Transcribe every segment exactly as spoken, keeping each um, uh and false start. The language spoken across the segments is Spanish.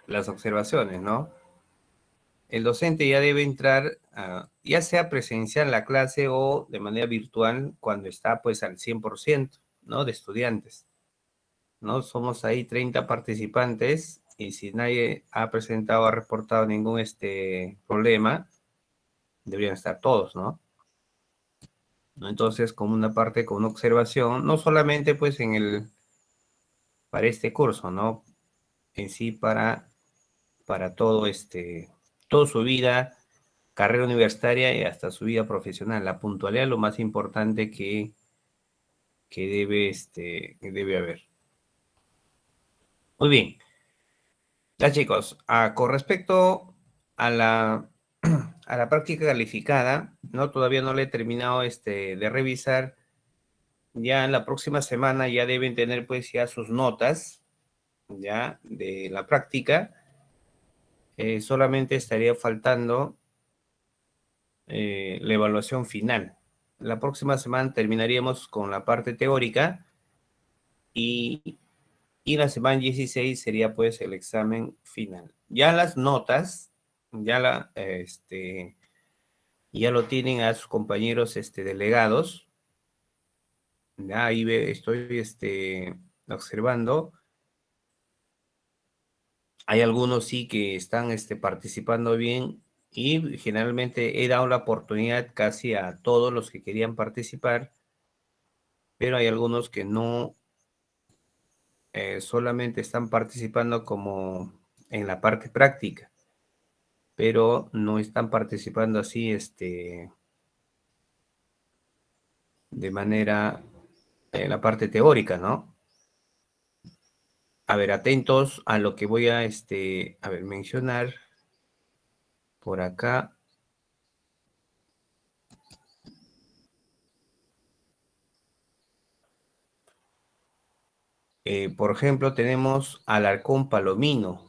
las observaciones, ¿no? El docente ya debe entrar, uh, ya sea presencial en la clase o de manera virtual cuando está pues al cien por ciento, ¿no? De estudiantes, ¿no? Somos ahí treinta participantes y si nadie ha presentado o ha reportado ningún este, problema, deberían estar todos, ¿no? Entonces, como una parte, con una observación, no solamente pues en el, para este curso, ¿no? En sí para, para todo este, toda su vida, carrera universitaria y hasta su vida profesional. La puntualidad es lo más importante que, que debe, este, que debe haber. Muy bien. Ya chicos, ah, con respecto a la, a la práctica calificada, ¿no? Todavía no le he terminado este, de revisar. Ya en la próxima semana ya deben tener pues ya sus notas, ya, de la práctica. Eh, solamente estaría faltando eh, la evaluación final. La próxima semana terminaríamos con la parte teórica y, y la semana dieciséis sería pues el examen final. Ya las notas, ya la, este, ya lo tienen a sus compañeros este, delegados. Ya ahí ve, estoy este, observando. Hay algunos sí que están este, participando bien y generalmente he dado la oportunidad casi a todos los que querían participar, pero hay algunos que no, eh, solamente están participando como en la parte práctica, pero no están participando así este, de manera en la parte teórica, ¿no? A ver, atentos a lo que voy a, este, a ver, mencionar por acá. Eh, por ejemplo, tenemos Alarcón Palomino.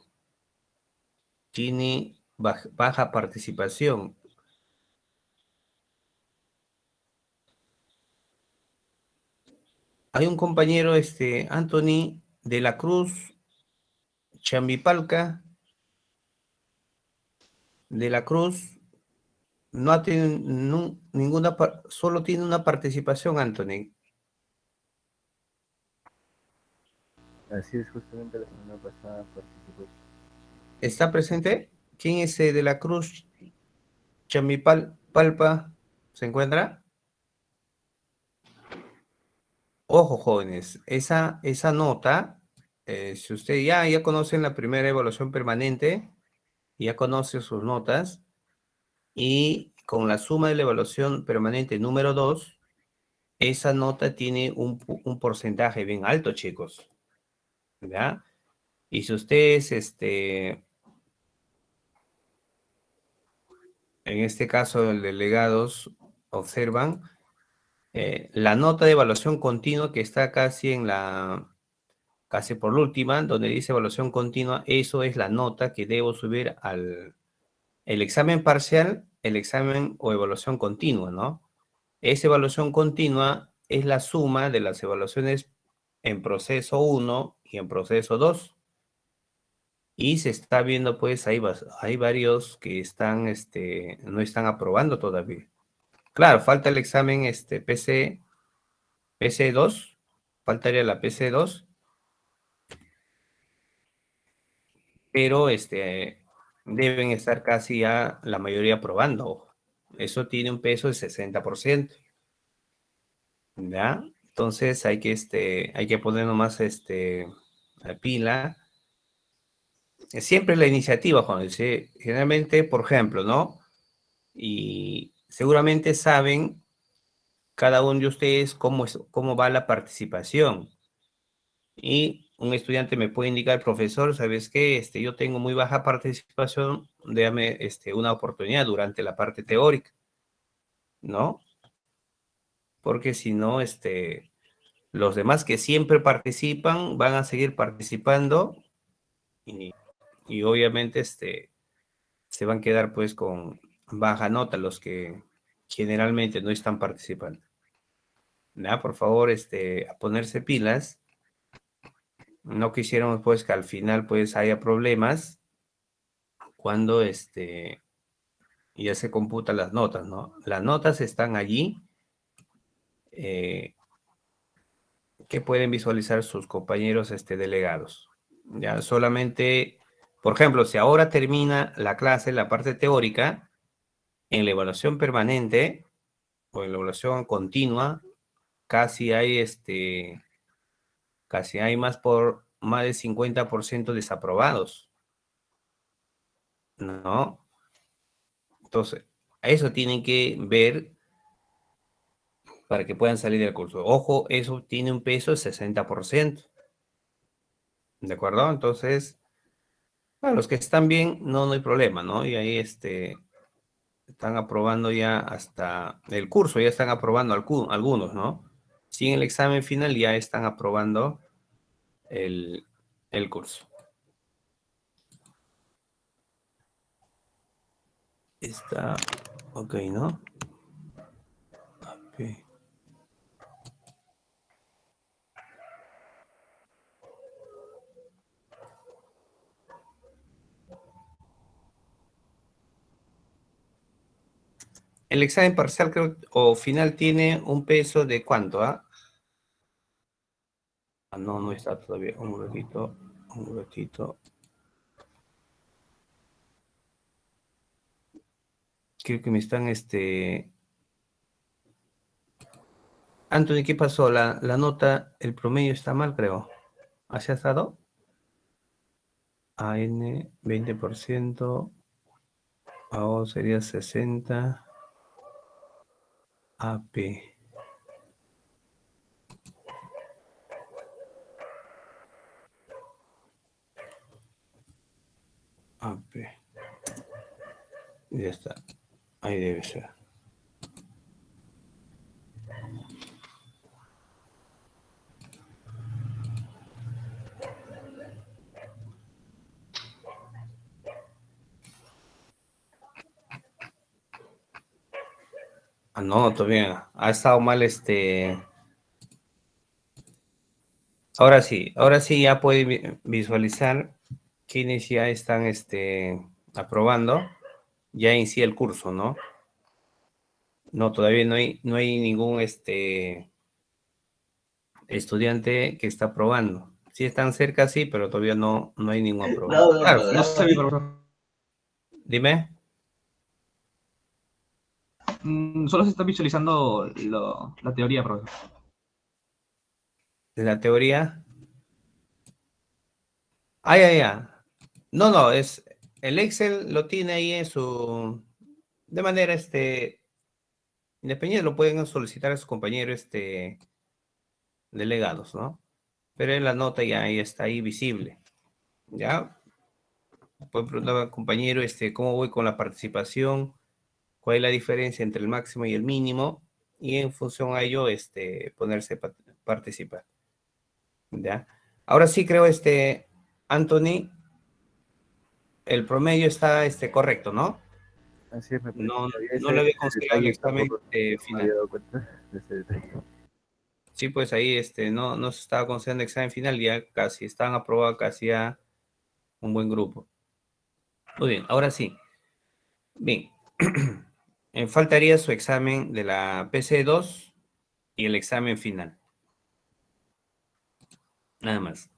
Tiene baja, baja participación. Hay un compañero, este, Anthony de la Cruz Chambipalca, de la Cruz, no ha tenido nu- ninguna, par- solo tiene una participación, Anthony. Así es, justamente la semana pasada participó. ¿Está presente? ¿Quién es eh, de la Cruz Chambipalpa? ¿Se encuentra? Ojo, jóvenes, esa, esa nota, eh, si usted ya, ya conocen la primera evaluación permanente, ya conoce sus notas, y con la suma de la evaluación permanente número dos, esa nota tiene un, un porcentaje bien alto, chicos, ¿ya? Y si ustedes, este, en este caso, el delegados, observan, eh, la nota de evaluación continua que está casi en la, casi por la última, donde dice evaluación continua, eso es la nota que debo subir al el examen parcial, el examen o evaluación continua, ¿no? Esa evaluación continua es la suma de las evaluaciones en proceso uno y en proceso dos. Y se está viendo, pues, hay, hay varios que están, este, no están aprobando todavía. Claro, falta el examen este, P C, P C dos, faltaría la P C dos, pero este, deben estar casi ya la mayoría aprobando. Eso tiene un peso de sesenta por ciento. ¿Ya? Entonces hay que, este, hay que poner nomás este, la pila. Siempre la iniciativa, Juan, dice, generalmente, por ejemplo, ¿no? Y seguramente saben cada uno de ustedes cómo, es, cómo va la participación. Y un estudiante me puede indicar, profesor, ¿sabes qué? Este, yo tengo muy baja participación, déjame este, una oportunidad durante la parte teórica, ¿no? Porque si no, este, los demás que siempre participan van a seguir participando y, y obviamente este, se van a quedar pues con baja nota los que generalmente no están participando. ¿Ya? Por favor, este, a ponerse pilas. No quisiéramos pues que al final pues haya problemas cuando este, ya se computan las notas, ¿no? Las notas están allí, eh, que pueden visualizar sus compañeros este, delegados. Ya solamente, por ejemplo, si ahora termina la clase, la parte teórica, en la evaluación permanente o en la evaluación continua, casi hay este, casi hay más por más del cincuenta por ciento desaprobados, ¿no? Entonces, eso tienen que ver para que puedan salir del curso. Ojo, eso tiene un peso de sesenta por ciento. ¿De acuerdo? Entonces, para los que están bien, no, no hay problema, ¿no? Y ahí este, están aprobando ya hasta el curso, ya están aprobando algunos, ¿no? Sin el examen final ya están aprobando el, el curso. Está, ok, ¿no? Okay. El examen parcial creo, o final tiene un peso de ¿cuánto? ¿Ah? Ah, no, no está todavía. Un ratito, un ratito. Creo que me están, este... Anthony, ¿qué pasó? La, la nota, el promedio está mal, creo. ¿Hacia estado? A N, veinte por ciento. A O sería sesenta. A P. A P. Ya está. Ahí debe ser. Ah, no, todavía. Ha estado mal este... Ahora sí, ahora sí ya puede visualizar quienes ya están este, aprobando ya en sí el curso, ¿no? No, todavía no hay, no hay ningún este, estudiante que está aprobando. Sí están cerca, sí, pero todavía no, no hay ningún aprobado. No, Claro, no, no sé, profesor. dime. Mm, solo se está visualizando lo- la teoría, profesor. La teoría. Ah, ya, ya. No, no, es el Excel lo tiene ahí en su, de manera este, independiente, lo pueden solicitar a sus compañeros este, delegados, ¿no? Pero en la nota ya ahí está ahí visible, ¿ya? Pueden preguntar al compañero este, cómo voy con la participación, cuál es la diferencia entre el máximo y el mínimo, y en función a ello este, ponerse a participar, ¿ya? Ahora sí creo, este, Anthony, el promedio está este, correcto, ¿no? Así es, me parece No, que había no ese, le había ese considerado el detalle examen tampoco, eh, no me había final. dado cuenta de ese detalle. Sí, pues ahí este, no, no se estaba considerando examen final, ya casi están aprobados casi a un buen grupo. Muy bien, ahora sí. Bien, eh, faltaría su examen de la P C dos y el examen final. Nada más.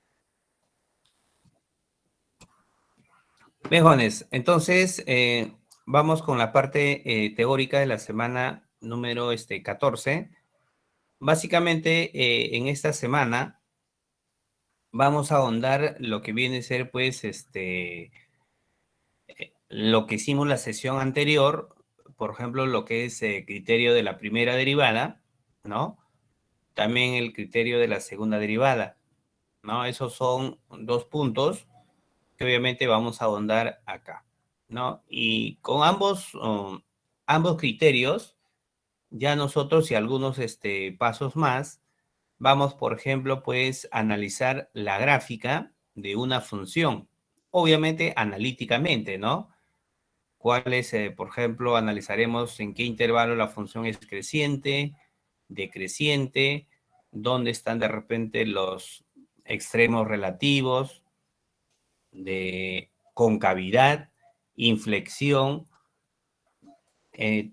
Bien, jóvenes, entonces eh, vamos con la parte eh, teórica de la semana número este, catorce. Básicamente, eh, en esta semana vamos a ahondar lo que viene a ser, pues, este, eh, lo que hicimos la sesión anterior, por ejemplo, lo que es el criterio de la primera derivada, ¿no? También el criterio de la segunda derivada, ¿no? Esos son dos puntos que obviamente vamos a ahondar acá, ¿no? Y con ambos, um, ambos criterios, ya nosotros y algunos este, pasos más, vamos, por ejemplo, pues, a analizar la gráfica de una función, obviamente analíticamente, ¿no? Cuáles, eh, por ejemplo, analizaremos en qué intervalo la función es creciente, decreciente, dónde están de repente los extremos relativos de concavidad, inflexión, eh,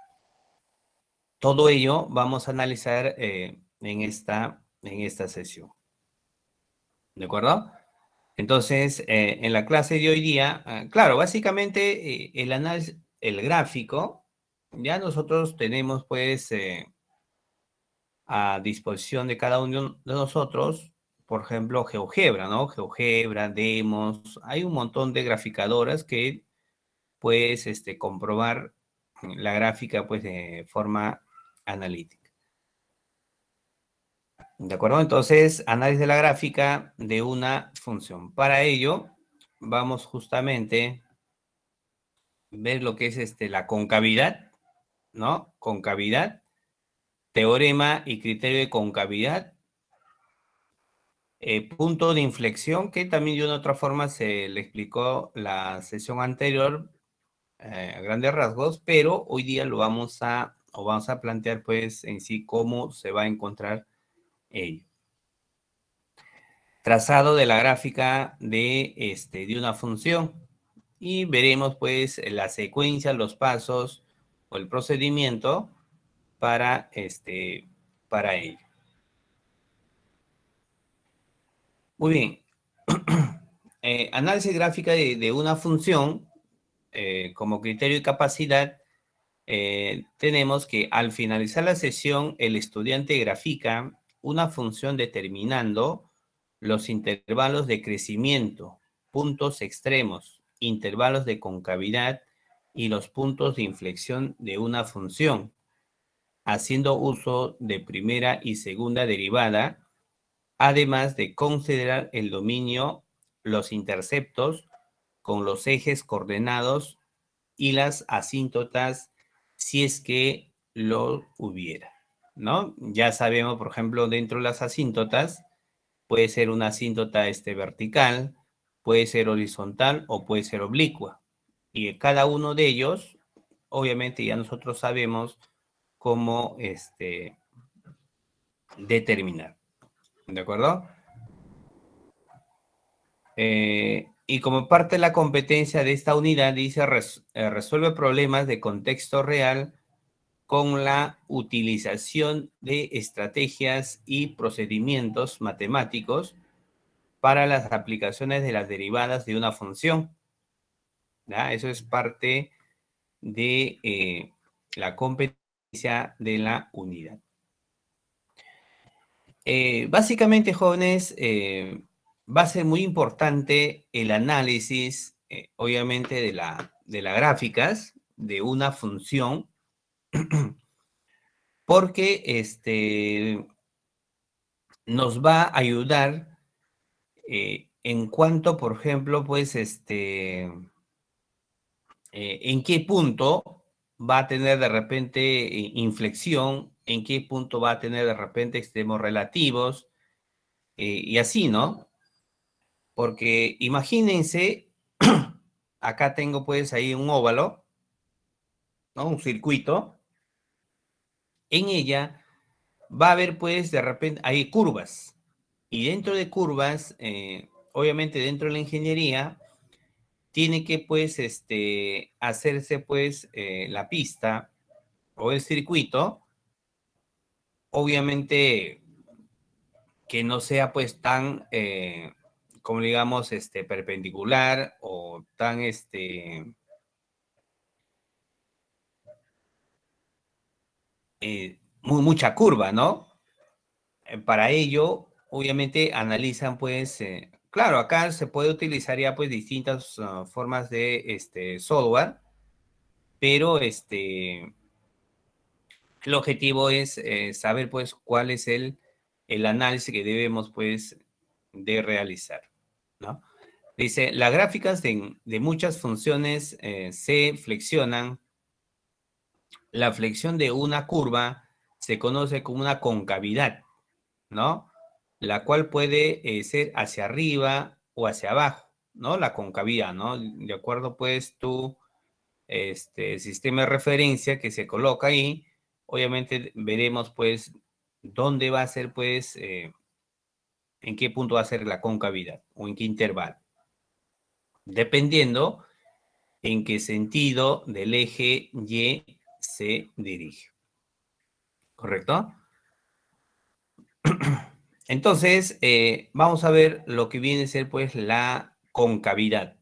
todo ello vamos a analizar eh, en, esta, en esta sesión. ¿De acuerdo? Entonces, eh, en la clase de hoy día, eh, claro, básicamente eh, el análisis, el gráfico, ya nosotros tenemos pues eh, a disposición de cada uno de nosotros, por ejemplo, GeoGebra, ¿no? GeoGebra, Demos, hay un montón de graficadoras que puedes este, comprobar la gráfica pues de forma analítica. ¿De acuerdo? Entonces, análisis de la gráfica de una función. Para ello, vamos justamente a ver lo que es este, la concavidad, ¿no? Concavidad, teorema y criterio de concavidad, eh, punto de inflexión, que también de una otra forma se le explicó la sesión anterior eh, a grandes rasgos, pero hoy día lo vamos a, o vamos a plantear pues en sí cómo se va a encontrar ello. Trazado de la gráfica de, este, de una función y veremos pues la secuencia, los pasos o el procedimiento para, este, para ello. Muy bien. Eh, análisis gráfica de, de una función eh, como criterio y capacidad. Eh, tenemos que al finalizar la sesión el estudiante grafica una función determinando los intervalos de crecimiento, puntos extremos, intervalos de concavidad y los puntos de inflexión de una función, haciendo uso de primera y segunda derivada, además de considerar el dominio, los interceptos con los ejes coordenados y las asíntotas si es que lo hubiera, ¿no? Ya sabemos, por ejemplo, dentro de las asíntotas, puede ser una asíntota este, vertical, puede ser horizontal o puede ser oblicua. Y cada uno de ellos, obviamente ya nosotros sabemos cómo este, determinar. ¿De acuerdo? Eh, y como parte de la competencia de esta unidad, dice, res, eh, resuelve problemas de contexto real con la utilización de estrategias y procedimientos matemáticos para las aplicaciones de las derivadas de una función. ¿Ya? Eso es parte de eh, la competencia de la unidad. Eh, básicamente, jóvenes, eh, va a ser muy importante el análisis, eh, obviamente, de la, de las gráficas de una función, porque este, nos va a ayudar eh, en cuanto, por ejemplo, pues, este, eh, en qué punto va a tener de repente eh, inflexión, en qué punto va a tener de repente extremos relativos, eh, y así, ¿no? Porque imagínense, acá tengo pues ahí un óvalo, ¿no? Un circuito. En ella va a haber pues de repente, hay curvas. Y dentro de curvas, eh, obviamente dentro de la ingeniería, tiene que pues este, hacerse pues eh, la pista o el circuito, obviamente que no sea pues tan, eh, como digamos, este, perpendicular o tan, este, eh, muy, mucha curva, ¿no? Eh, para ello, obviamente, analizan, pues, eh, claro, acá se puede utilizar ya, pues, distintas uh, formas de este, software, pero este, el objetivo es eh, saber, pues, cuál es el, el análisis que debemos, pues, de realizar, ¿no? Dice, las gráficas de, de muchas funciones eh, se flexionan. La flexión de una curva se conoce como una concavidad, ¿no? La cual puede eh, ser hacia arriba o hacia abajo, ¿no? La concavidad, ¿no? De acuerdo, pues, tu este, sistema de referencia que se coloca ahí, obviamente veremos, pues, dónde va a ser, pues, eh, en qué punto va a ser la concavidad o en qué intervalo. Dependiendo en qué sentido del eje Y se dirige. ¿Correcto? Entonces, eh, vamos a ver lo que viene a ser, pues, la concavidad.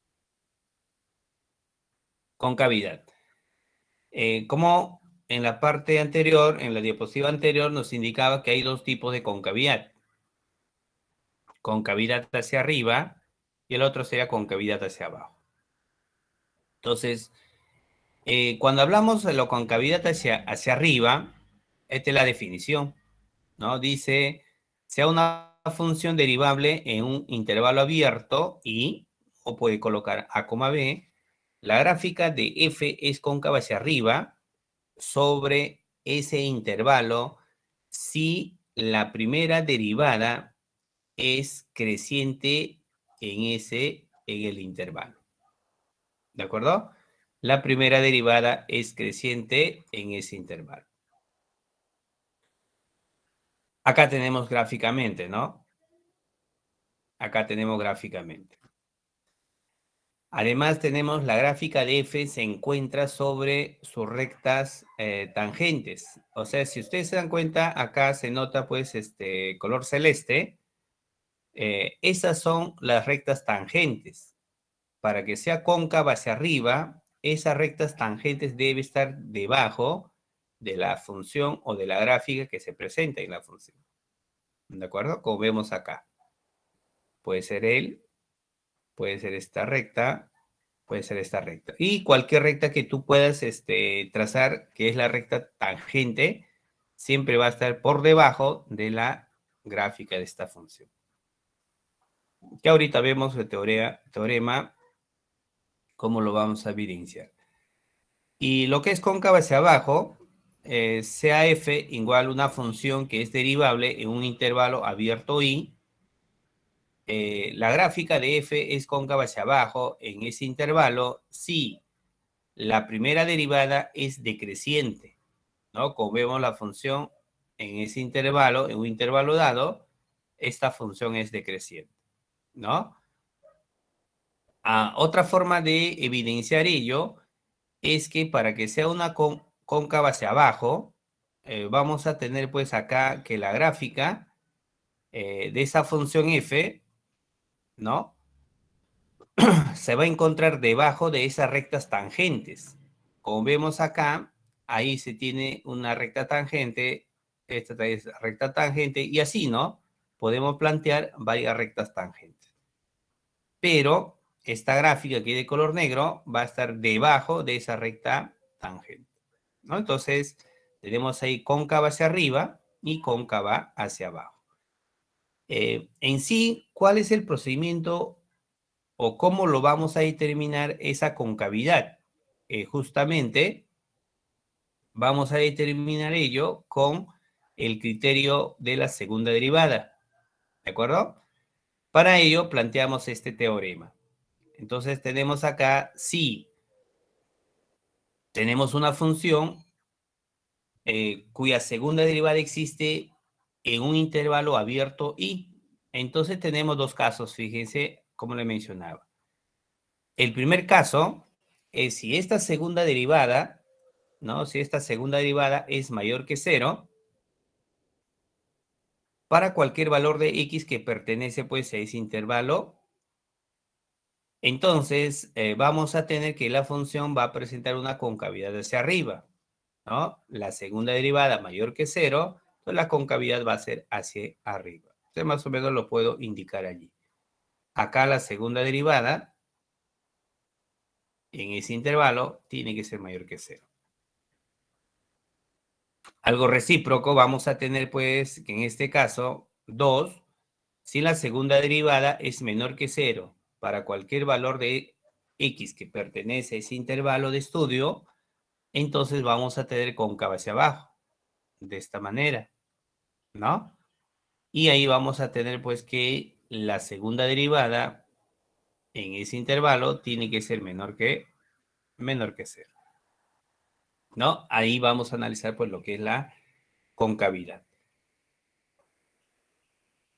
Concavidad. Eh, como en la parte anterior, en la diapositiva anterior, nos indicaba que hay dos tipos de concavidad. Concavidad hacia arriba y el otro sería concavidad hacia abajo. Entonces, eh, cuando hablamos de la concavidad hacia, hacia arriba, esta es la definición, ¿no? Dice, sea una función derivable en un intervalo abierto y, o puede colocar A, B, la gráfica de f es cóncava hacia arriba sobre ese intervalo si la primera derivada es creciente en ese, en el intervalo. ¿De acuerdo? La primera derivada es creciente en ese intervalo. Acá tenemos gráficamente, ¿no? Acá tenemos gráficamente. Además tenemos la gráfica de f se encuentra sobre sus rectas eh, tangentes. O sea, si ustedes se dan cuenta, acá se nota pues este color celeste. Eh, esas son las rectas tangentes. Para que sea cóncava hacia arriba, esas rectas tangentes deben estar debajo de la función o de la gráfica que se presenta en la función. ¿De acuerdo? Como vemos acá. Puede ser él, puede ser esta recta, puede ser esta recta. Y cualquier recta que tú puedas este, trazar, que es la recta tangente, siempre va a estar por debajo de la gráfica de esta función. Que ahorita vemos el teorema, teorema cómo lo vamos a evidenciar. Y lo que es cóncava hacia abajo, eh, sea f igual a una función que es derivable en un intervalo abierto y eh, la gráfica de f es cóncava hacia abajo en ese intervalo si la primera derivada es decreciente, ¿no? Como vemos la función en ese intervalo, en un intervalo dado, esta función es decreciente, ¿no? Ah, otra forma de evidenciar ello es que para que sea una cóncava hacia abajo, eh, vamos a tener pues acá que la gráfica eh, de esa función f, ¿no? Se va a encontrar debajo de esas rectas tangentes. Como vemos acá, ahí se tiene una recta tangente, esta es recta tangente, y así, ¿no? Podemos plantear varias rectas tangentes. Pero esta gráfica aquí de color negro va a estar debajo de esa recta tangente, ¿no? Entonces, tenemos ahí cóncava hacia arriba y cóncava hacia abajo. Eh, en sí, ¿cuál es el procedimiento o cómo lo vamos a determinar esa concavidad? Eh, justamente, vamos a determinar ello con el criterio de la segunda derivada, ¿de acuerdo? Para ello, planteamos este teorema. Entonces, tenemos acá, si tenemos una función eh, cuya segunda derivada existe en un intervalo abierto y, entonces tenemos dos casos, fíjense como le mencionaba. El primer caso es si esta segunda derivada, ¿no? Si esta segunda derivada es mayor que cero, para cualquier valor de x que pertenece pues a ese intervalo, entonces eh, vamos a tener que la función va a presentar una concavidad hacia arriba, ¿no? La segunda derivada mayor que cero, entonces la concavidad va a ser hacia arriba. Entonces más o menos lo puedo indicar allí. Acá la segunda derivada en ese intervalo tiene que ser mayor que cero. Algo recíproco vamos a tener pues que en este caso dos, si la segunda derivada es menor que cero para cualquier valor de x que pertenece a ese intervalo de estudio, entonces vamos a tener cóncava hacia abajo, de esta manera, ¿no? Y ahí vamos a tener pues que la segunda derivada en ese intervalo tiene que ser menor que, menor que cero, ¿no? Ahí vamos a analizar pues lo que es la concavidad.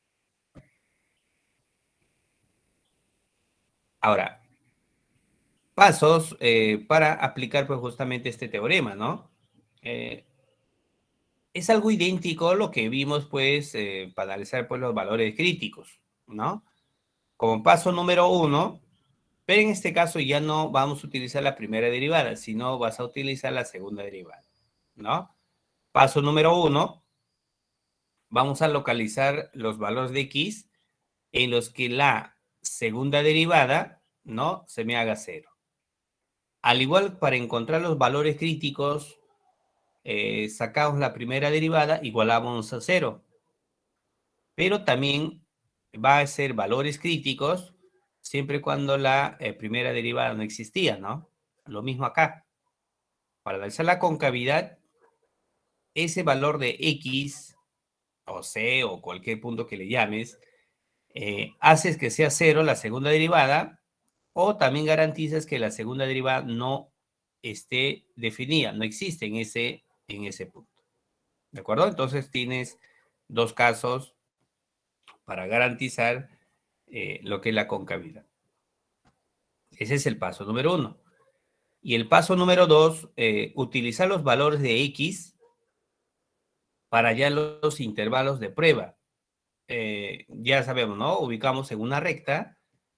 Ahora, pasos eh, para aplicar pues justamente este teorema, ¿no? Eh, es algo idéntico a lo que vimos pues eh, para analizar pues los valores críticos, ¿no? Como paso número uno, pero en este caso ya no vamos a utilizar la primera derivada, sino vas a utilizar la segunda derivada, ¿no? Paso número uno, vamos a localizar los valores de x en los que la segunda derivada, ¿no?, se me haga cero. Al igual, para encontrar los valores críticos, eh, sacamos la primera derivada, igualamos a cero. Pero también va a ser valores críticos siempre y cuando la eh, primera derivada no existía, ¿no? Lo mismo acá. Para analizar la concavidad, ese valor de x o c o cualquier punto que le llames, eh, haces que sea cero la segunda derivada, o también garantizas que la segunda derivada no esté definida, no existe en ese, en ese punto. ¿De acuerdo? Entonces tienes dos casos para garantizar eh, lo que es la concavidad. Ese es el paso número uno. Y el paso número dos, eh, utilizar los valores de x para ya los intervalos de prueba. Eh, ya sabemos, ¿no? Ubicamos en una recta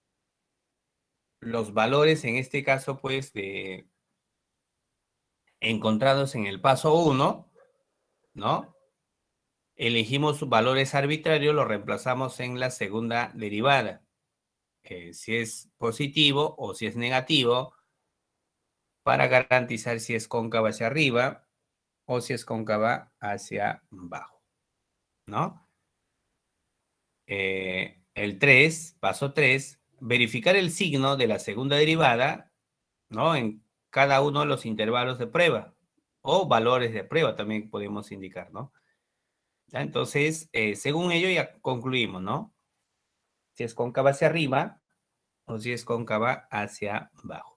los valores, en este caso, pues, de encontrados en el paso uno, ¿no? Elegimos valores arbitrarios, los reemplazamos en la segunda derivada. Eh, si es positivo o si es negativo, para garantizar si es cóncava hacia arriba o si es cóncava hacia abajo, ¿no? Eh, el tres, paso tres, verificar el signo de la segunda derivada, ¿no?, en cada uno de los intervalos de prueba o valores de prueba también podemos indicar, ¿no? ¿Ya? Entonces, eh, según ello ya concluimos, ¿no? Si es cóncava hacia arriba o si es cóncava hacia abajo.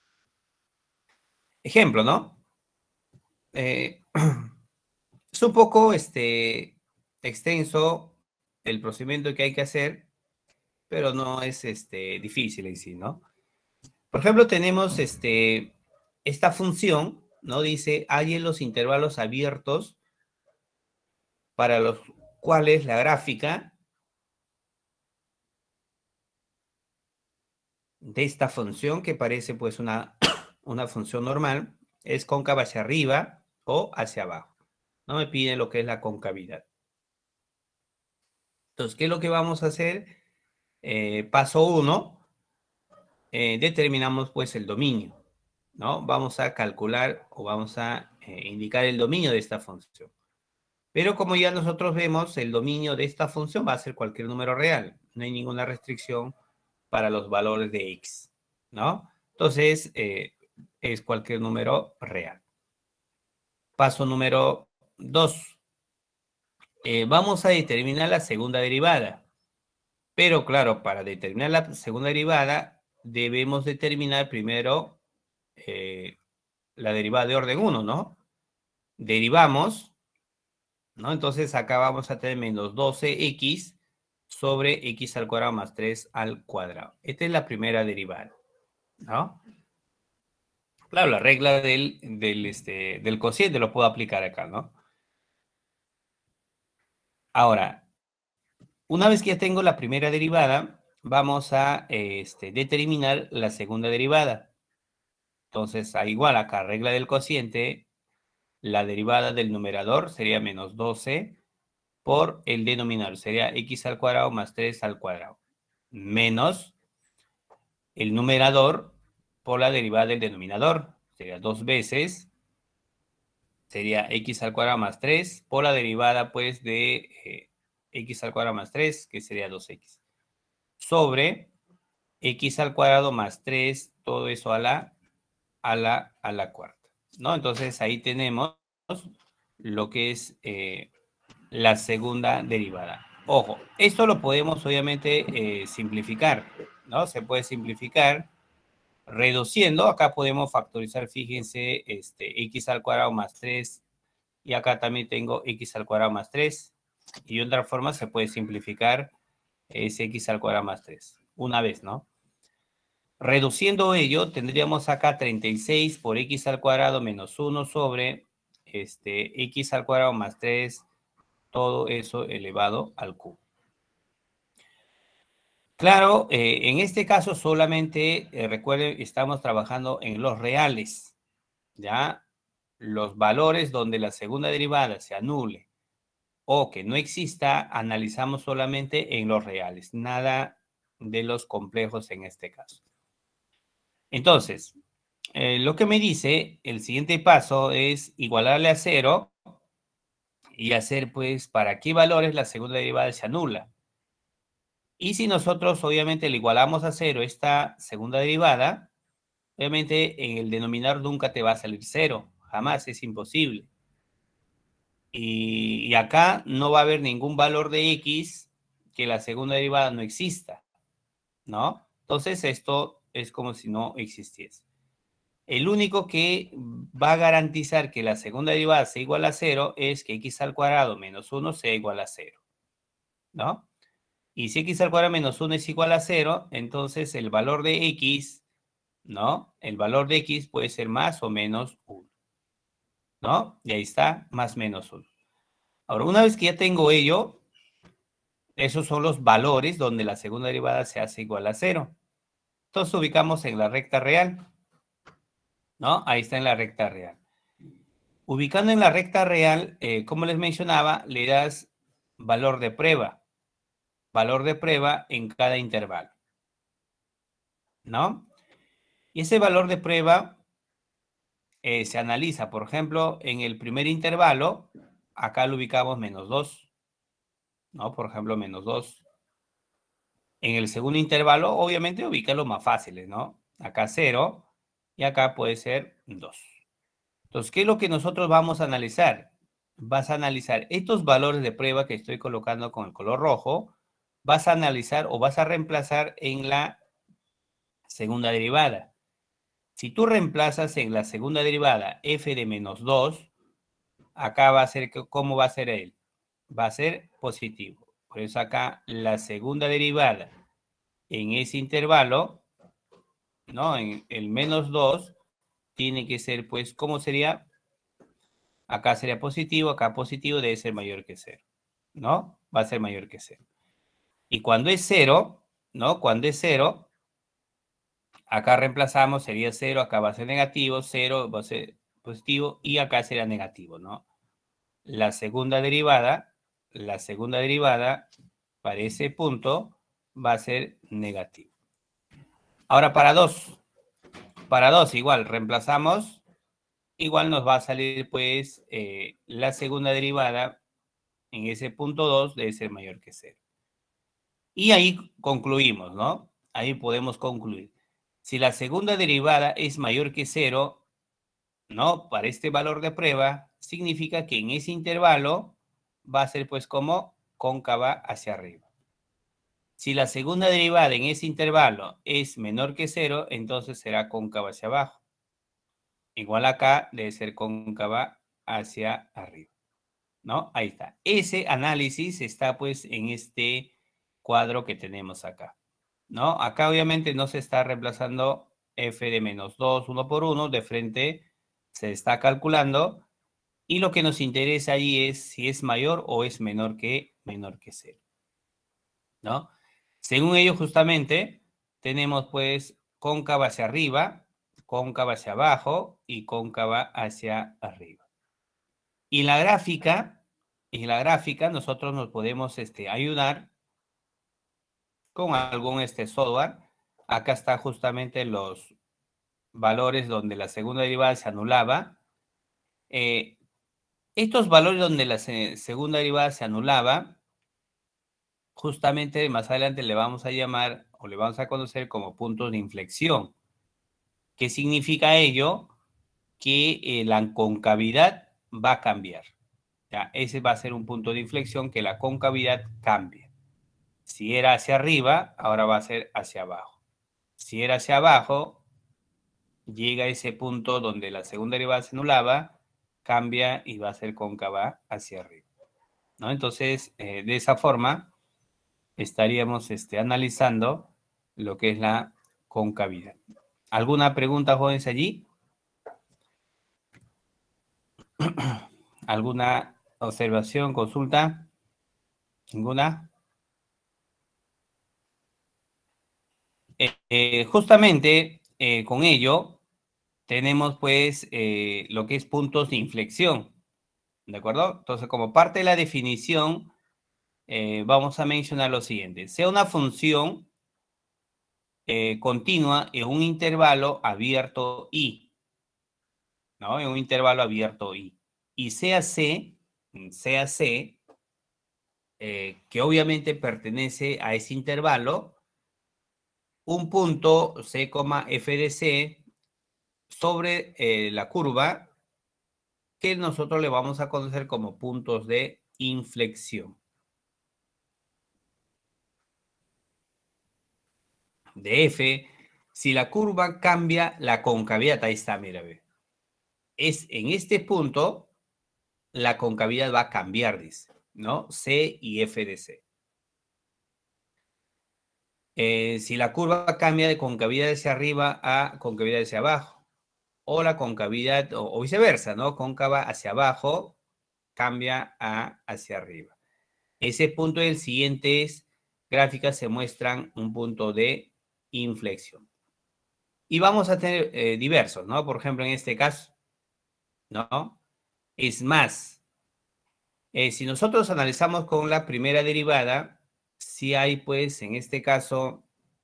Ejemplo, ¿no? Eh, es un poco este, extenso el procedimiento que hay que hacer, pero no es este, difícil en sí, ¿no? Por ejemplo, tenemos este, esta función, ¿no? Dice, hay en los intervalos abiertos para los cuales la gráfica de esta función, que parece pues una, una función normal, es cóncava hacia arriba o hacia abajo. No me pide lo que es la concavidad. Entonces, ¿qué es lo que vamos a hacer? Eh, paso uno, eh, determinamos pues el dominio, ¿no? Vamos a calcular o vamos a eh, indicar el dominio de esta función. Pero como ya nosotros vemos, el dominio de esta función va a ser cualquier número real. No hay ninguna restricción para los valores de x, ¿no? Entonces, eh, es cualquier número real. Paso número dos. Eh, vamos a determinar la segunda derivada. Pero claro, para determinar la segunda derivada, debemos determinar primero eh, la derivada de orden uno, ¿no? Derivamos, ¿no? Entonces acá vamos a tener menos doce x sobre x al cuadrado más tres al cuadrado. Esta es la primera derivada, ¿no? Claro, la regla del, del, este, del cociente lo puedo aplicar acá, ¿no? Ahora, una vez que ya tengo la primera derivada, vamos a este, determinar la segunda derivada. Entonces, a igual acá, regla del cociente, la derivada del numerador sería menos doce por el denominador, sería x al cuadrado más tres al cuadrado, menos el numerador por la derivada del denominador, sería dos veces, sería x al cuadrado más tres por la derivada pues de eh, x al cuadrado más tres, que sería dos x, sobre x al cuadrado más tres, todo eso a la, a la, a la cuarta, ¿no? Entonces ahí tenemos lo que es eh, la segunda derivada. Ojo, esto lo podemos obviamente eh, simplificar, ¿no? Se puede simplificar reduciendo. Acá podemos factorizar, fíjense, este, x al cuadrado más tres, y acá también tengo x al cuadrado más tres, y de otra forma se puede simplificar es x al cuadrado más tres, una vez, ¿no? Reduciendo ello, tendríamos acá treinta y seis por x al cuadrado menos uno sobre este, x al cuadrado más tres, todo eso elevado al cubo. Claro, eh, en este caso solamente, eh, recuerden, estamos trabajando en los reales, ¿ya? Los valores donde la segunda derivada se anule o que no exista, analizamos solamente en los reales, nada de los complejos en este caso. Entonces, eh, lo que me dice, el siguiente paso es igualarle a cero y hacer, pues, para qué valores la segunda derivada se anula. Y si nosotros, obviamente, le igualamos a cero esta segunda derivada, obviamente, en el denominador nunca te va a salir cero. Jamás, es imposible. Y, y acá no va a haber ningún valor de x que la segunda derivada no exista, ¿no? Entonces, esto es como si no existiese. El único que va a garantizar que la segunda derivada sea igual a cero es que x al cuadrado menos uno sea igual a cero, ¿no? Y si x al cuadrado menos uno es igual a cero, entonces el valor de x, ¿no? El valor de x puede ser más o menos uno, ¿no? Y ahí está, más menos uno. Ahora, una vez que ya tengo ello, esos son los valores donde la segunda derivada se hace igual a cero. Entonces ubicamos en la recta real, ¿no? Ahí está en la recta real. Ubicando en la recta real, eh, como les mencionaba, le das valor de prueba, valor de prueba en cada intervalo, ¿no? Y ese valor de prueba eh, se analiza, por ejemplo, en el primer intervalo, acá lo ubicamos menos dos, ¿no? Por ejemplo, menos dos. En el segundo intervalo, obviamente, ubica los más fáciles, ¿no? Acá cero y acá puede ser dos. Entonces, ¿qué es lo que nosotros vamos a analizar? Vas a analizar estos valores de prueba que estoy colocando con el color rojo, vas a analizar o vas a reemplazar en la segunda derivada. Si tú reemplazas en la segunda derivada f de menos dos, acá va a ser, ¿cómo va a ser él? Va a ser positivo. Por eso acá la segunda derivada en ese intervalo, ¿no? En el menos dos, tiene que ser, pues, ¿cómo sería? Acá sería positivo, acá positivo, debe ser mayor que cero, ¿no? Va a ser mayor que cero. Y cuando es cero, ¿no? Cuando es cero, acá reemplazamos, sería cero, acá va a ser negativo, cero va a ser positivo y acá sería negativo, ¿no? La segunda derivada, la segunda derivada para ese punto va a ser negativo. Ahora para dos, para dos igual, reemplazamos, igual nos va a salir pues eh, la segunda derivada en ese punto dos debe ser mayor que cero. Y ahí concluimos, ¿no? Ahí podemos concluir. Si la segunda derivada es mayor que cero, ¿no? Para este valor de prueba, significa que en ese intervalo va a ser pues como cóncava hacia arriba. Si la segunda derivada en ese intervalo es menor que cero, entonces será cóncava hacia abajo. Igual acá debe ser cóncava hacia arriba, ¿no? Ahí está. Ese análisis está pues en este cuadro que tenemos acá, ¿no? Acá obviamente no se está reemplazando f de menos dos, uno por uno, de frente se está calculando y lo que nos interesa ahí es si es mayor o es menor que, menor que cero, ¿no? Según ello justamente tenemos pues cóncava hacia arriba, cóncava hacia abajo y cóncava hacia arriba. Y la gráfica, en la gráfica nosotros nos podemos este, ayudar con algún este software. Acá está justamente los valores donde la segunda derivada se anulaba. Eh, estos valores donde la se segunda derivada se anulaba, justamente más adelante le vamos a llamar o le vamos a conocer como puntos de inflexión. ¿Qué significa ello? Que eh, la concavidad va a cambiar. Ya, ese va a ser un punto de inflexión que la concavidad cambie. Si era hacia arriba, ahora va a ser hacia abajo. Si era hacia abajo, llega a ese punto donde la segunda derivada se anulaba, cambia y va a ser cóncava hacia arriba, ¿no? Entonces, eh, de esa forma, estaríamos este, analizando lo que es la concavidad. ¿Alguna pregunta, jóvenes, allí? ¿Alguna observación, consulta? ¿Ninguna? Eh, eh, justamente eh, con ello tenemos pues eh, lo que es puntos de inflexión, ¿de acuerdo? Entonces, como parte de la definición, eh, vamos a mencionar lo siguiente. Sea una función eh, continua en un intervalo abierto I, ¿no? En un intervalo abierto I. Y sea C, sea C, eh, que obviamente pertenece a ese intervalo, un punto C, f de C sobre eh, la curva que nosotros le vamos a conocer como puntos de inflexión. De F, si la curva cambia la concavidad, ahí está, mira, ve. Es en este punto, la concavidad va a cambiar, dice, ¿no? C y F de C. Eh, si la curva cambia de concavidad hacia arriba a concavidad hacia abajo, o la concavidad, o, o viceversa, ¿no? Cóncava hacia abajo, cambia a hacia arriba. Ese punto del siguiente gráficas se muestran un punto de inflexión. Y vamos a tener eh, diversos, ¿no? Por ejemplo, en este caso, ¿no? Es más, eh, si nosotros analizamos con la primera derivada, si hay, pues, en este caso,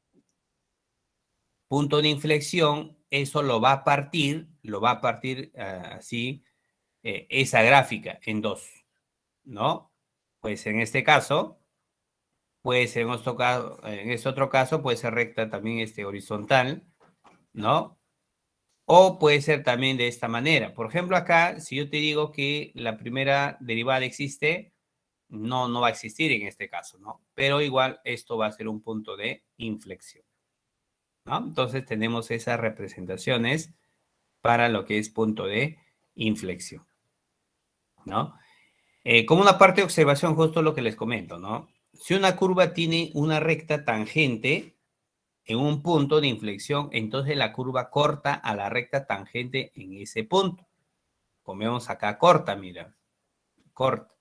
punto de inflexión, eso lo va a partir, lo va a partir uh, así, eh, esa gráfica en dos, ¿no? Pues en este caso, puede ser en otro caso, en este otro caso, puede ser recta también este horizontal, ¿no? O puede ser también de esta manera. Por ejemplo, acá, si yo te digo que la primera derivada existe, no, no va a existir en este caso, ¿no? Pero igual esto va a ser un punto de inflexión, ¿no? Entonces tenemos esas representaciones para lo que es punto de inflexión, ¿no? Eh, como una parte de observación, justo lo que les comento, ¿no? Si una curva tiene una recta tangente en un punto de inflexión, entonces la curva corta a la recta tangente en ese punto. Como vemos acá, corta, mira. Corta.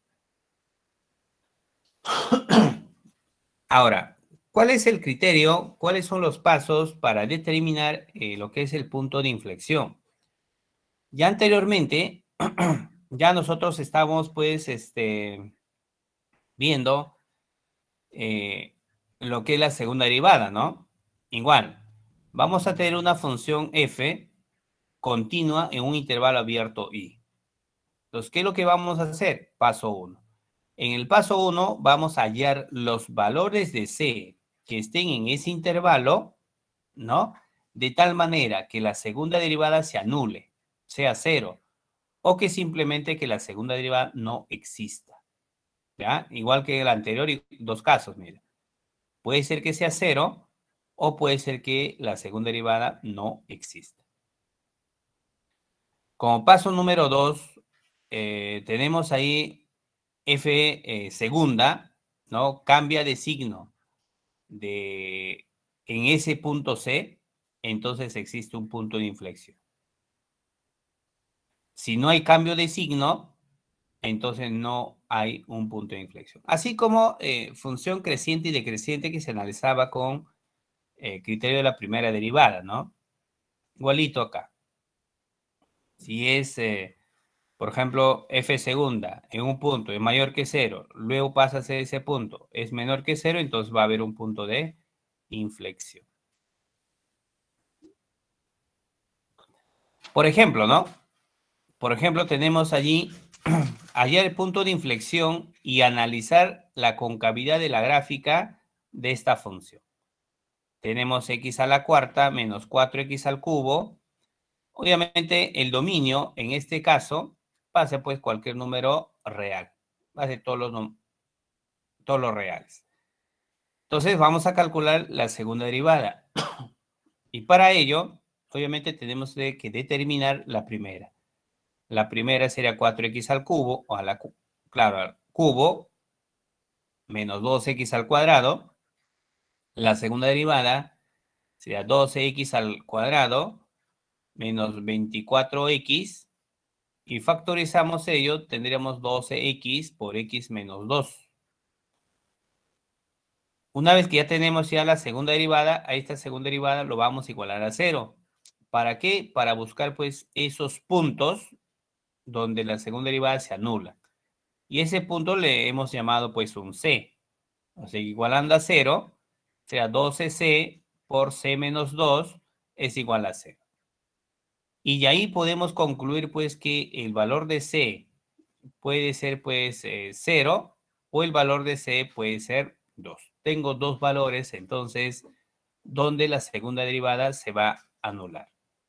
Ahora, ¿cuál es el criterio? ¿Cuáles son los pasos para determinar eh, lo que es el punto de inflexión? Ya anteriormente, ya nosotros estamos, pues, este, viendo eh, lo que es la segunda derivada, ¿no? Igual, vamos a tener una función f continua en un intervalo abierto I. Entonces, ¿qué es lo que vamos a hacer? Paso uno. En el paso uno vamos a hallar los valores de C que estén en ese intervalo, ¿no? De tal manera que la segunda derivada se anule, sea cero, o que simplemente que la segunda derivada no exista, ¿ya? Igual que el anterior, dos casos, mira. Puede ser que sea cero o puede ser que la segunda derivada no exista. Como paso número dos, eh, tenemos ahí f eh, segunda, ¿no? Cambia de signo de en ese punto C, entonces existe un punto de inflexión. Si no hay cambio de signo, entonces no hay un punto de inflexión. Así como eh, función creciente y decreciente que se analizaba con eh, criterio de la primera derivada, ¿no? Igualito acá. Si es, eh, por ejemplo, f segunda en un punto es mayor que cero, luego pasa a ser ese punto, es menor que cero, entonces va a haber un punto de inflexión. Por ejemplo, ¿no? Por ejemplo, tenemos allí hallar el punto de inflexión y analizar la concavidad de la gráfica de esta función. Tenemos x a la cuarta menos cuatro x al cubo. Obviamente, el dominio, en este caso, va a ser pues cualquier número real. Va a ser todos los, todos los reales. Entonces, vamos a calcular la segunda derivada. Y para ello, obviamente, tenemos que determinar la primera. La primera sería cuatro x al cubo, o a la, claro, al cubo, menos dos x al cuadrado. La segunda derivada Sería doce equis al cuadrado menos veinticuatro equis. Y factorizamos ello, tendríamos doce equis por x menos dos. Una vez que ya tenemos ya la segunda derivada, a esta segunda derivada lo vamos a igualar a cero. ¿Para qué? Para buscar pues esos puntos donde la segunda derivada se anula. Y ese punto le hemos llamado pues un c. O sea, igualando a cero, será doce ce por c menos dos es igual a cero. Y ahí podemos concluir pues que el valor de c puede ser pues eh, cero o el valor de c puede ser dos. Tengo dos valores, entonces, donde la segunda derivada se va a anular.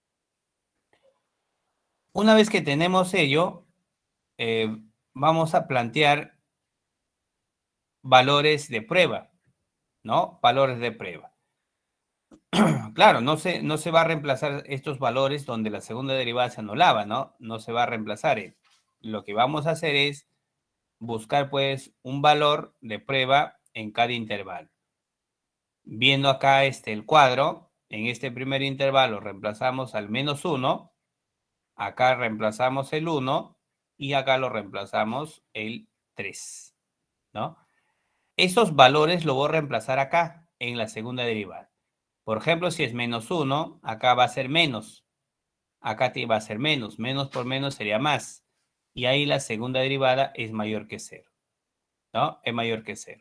Una vez que tenemos ello, eh, vamos a plantear valores de prueba, ¿no? Valores de prueba. Claro, no se, no se va a reemplazar estos valores donde la segunda derivada se anulaba, ¿no? No se va a reemplazar. Eh. Lo que vamos a hacer es buscar, pues, un valor de prueba en cada intervalo. Viendo acá este, el cuadro, en este primer intervalo reemplazamos al menos uno, acá reemplazamos el uno y acá lo reemplazamos el tres, ¿no? Esos valores lo voy a reemplazar acá en la segunda derivada. Por ejemplo, si es menos uno, acá va a ser menos. Acá te va a ser menos. Menos por menos sería más. Y ahí la segunda derivada es mayor que cero, ¿no? Es mayor que cero.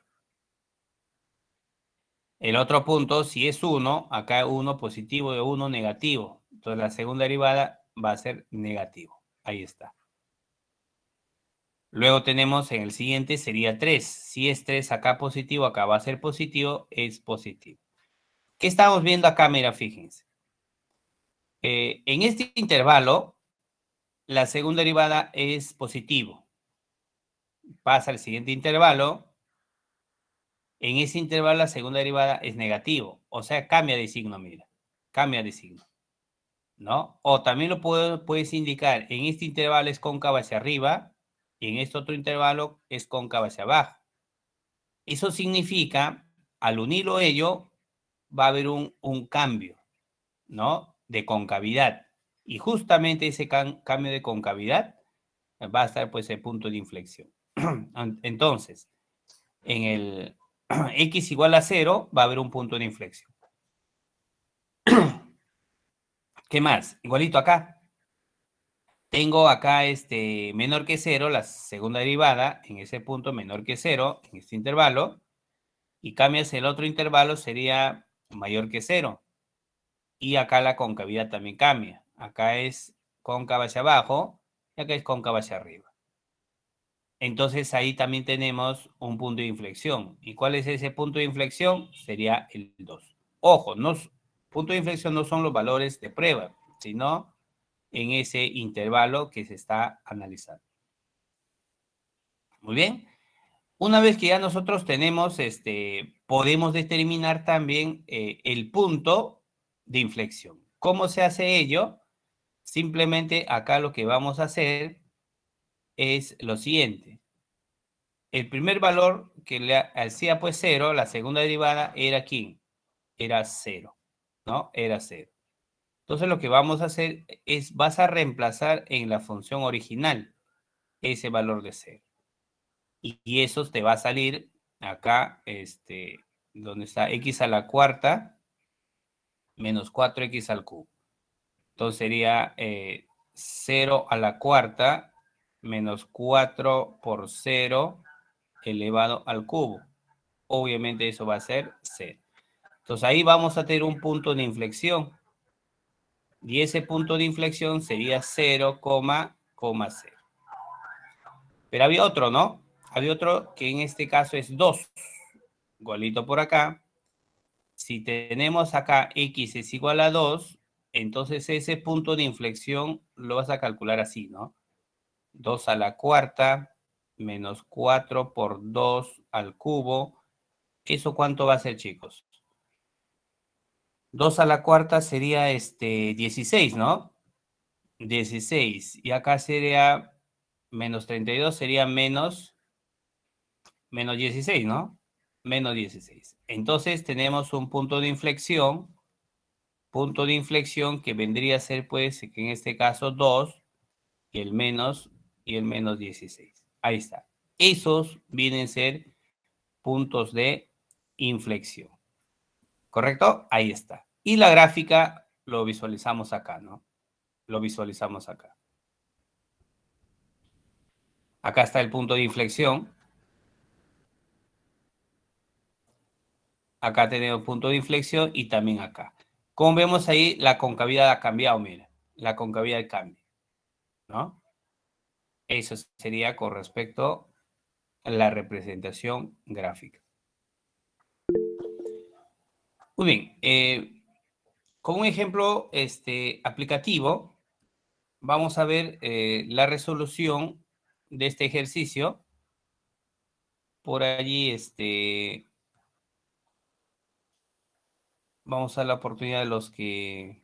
El otro punto, si es uno, acá uno positivo y uno negativo. Entonces la segunda derivada va a ser negativo. Ahí está. Luego tenemos en el siguiente sería tres. Si es tres acá positivo, acá va a ser positivo, es positivo. ¿Qué estamos viendo acá? Mira, fíjense. Eh, en este intervalo, la segunda derivada es positivo. Pasa al siguiente intervalo. En ese intervalo la segunda derivada es negativo. O sea, cambia de signo, mira. Cambia de signo, ¿no? O también lo puedo, puedes indicar, en este intervalo es cóncavo hacia arriba y en este otro intervalo es cóncavo hacia abajo. Eso significa, al unirlo ello, va a haber un, un cambio, ¿no? De concavidad. Y justamente ese can, cambio de concavidad va a estar pues el punto de inflexión. Entonces, en el x igual a cero va a haber un punto de inflexión. ¿Qué más? Igualito acá. Tengo acá este menor que cero, la segunda derivada, en ese punto menor que cero, en este intervalo, y cambias el otro intervalo, sería mayor que cero. Y acá la concavidad también cambia. Acá es cóncava hacia abajo y acá es cóncava hacia arriba. Entonces ahí también tenemos un punto de inflexión. ¿Y cuál es ese punto de inflexión? Sería el dos. Ojo, no, punto de inflexión no son los valores de prueba, sino en ese intervalo que se está analizando. Muy bien. Una vez que ya nosotros tenemos, este, podemos determinar también eh, el punto de inflexión. ¿Cómo se hace ello? Simplemente acá lo que vamos a hacer es lo siguiente. El primer valor que le hacía pues cero, la segunda derivada era aquí, era cero, ¿no? Era cero. Entonces lo que vamos a hacer es, vas a reemplazar en la función original ese valor de cero. Y, y eso te va a salir acá, este, donde está x a la cuarta menos cuatro equis al cubo. Entonces sería eh, cero a la cuarta menos cuatro por cero elevado al cubo. Obviamente eso va a ser cero. Entonces ahí vamos a tener un punto de inflexión. Y ese punto de inflexión sería cero, cero. Pero había otro, ¿no? Había otro que en este caso es dos. Igualito por acá. Si tenemos acá x es igual a dos, entonces ese punto de inflexión lo vas a calcular así, ¿no? dos a la cuarta menos cuatro por dos al cubo. ¿Eso cuánto va a ser, chicos? dos a la cuarta sería este dieciséis, ¿no? dieciséis. Y acá sería menos treinta y dos, sería menos, menos dieciséis, ¿no? Menos dieciséis. Entonces tenemos un punto de inflexión punto de inflexión que vendría a ser, pues, que en este caso dos, y el menos, y el menos dieciséis. Ahí está. Esos vienen a ser puntos de inflexión. ¿Correcto? Ahí está. Y la gráfica lo visualizamos acá, ¿no? Lo visualizamos acá. Acá está el punto de inflexión. Acá tenemos punto de inflexión y también acá. Como vemos ahí, la concavidad ha cambiado, mira. La concavidad cambia, ¿no? Eso sería con respecto a la representación gráfica. Muy bien. Eh, con un ejemplo este, aplicativo, vamos a ver eh, la resolución de este ejercicio. Por allí, este, vamos a dar la oportunidad de los que...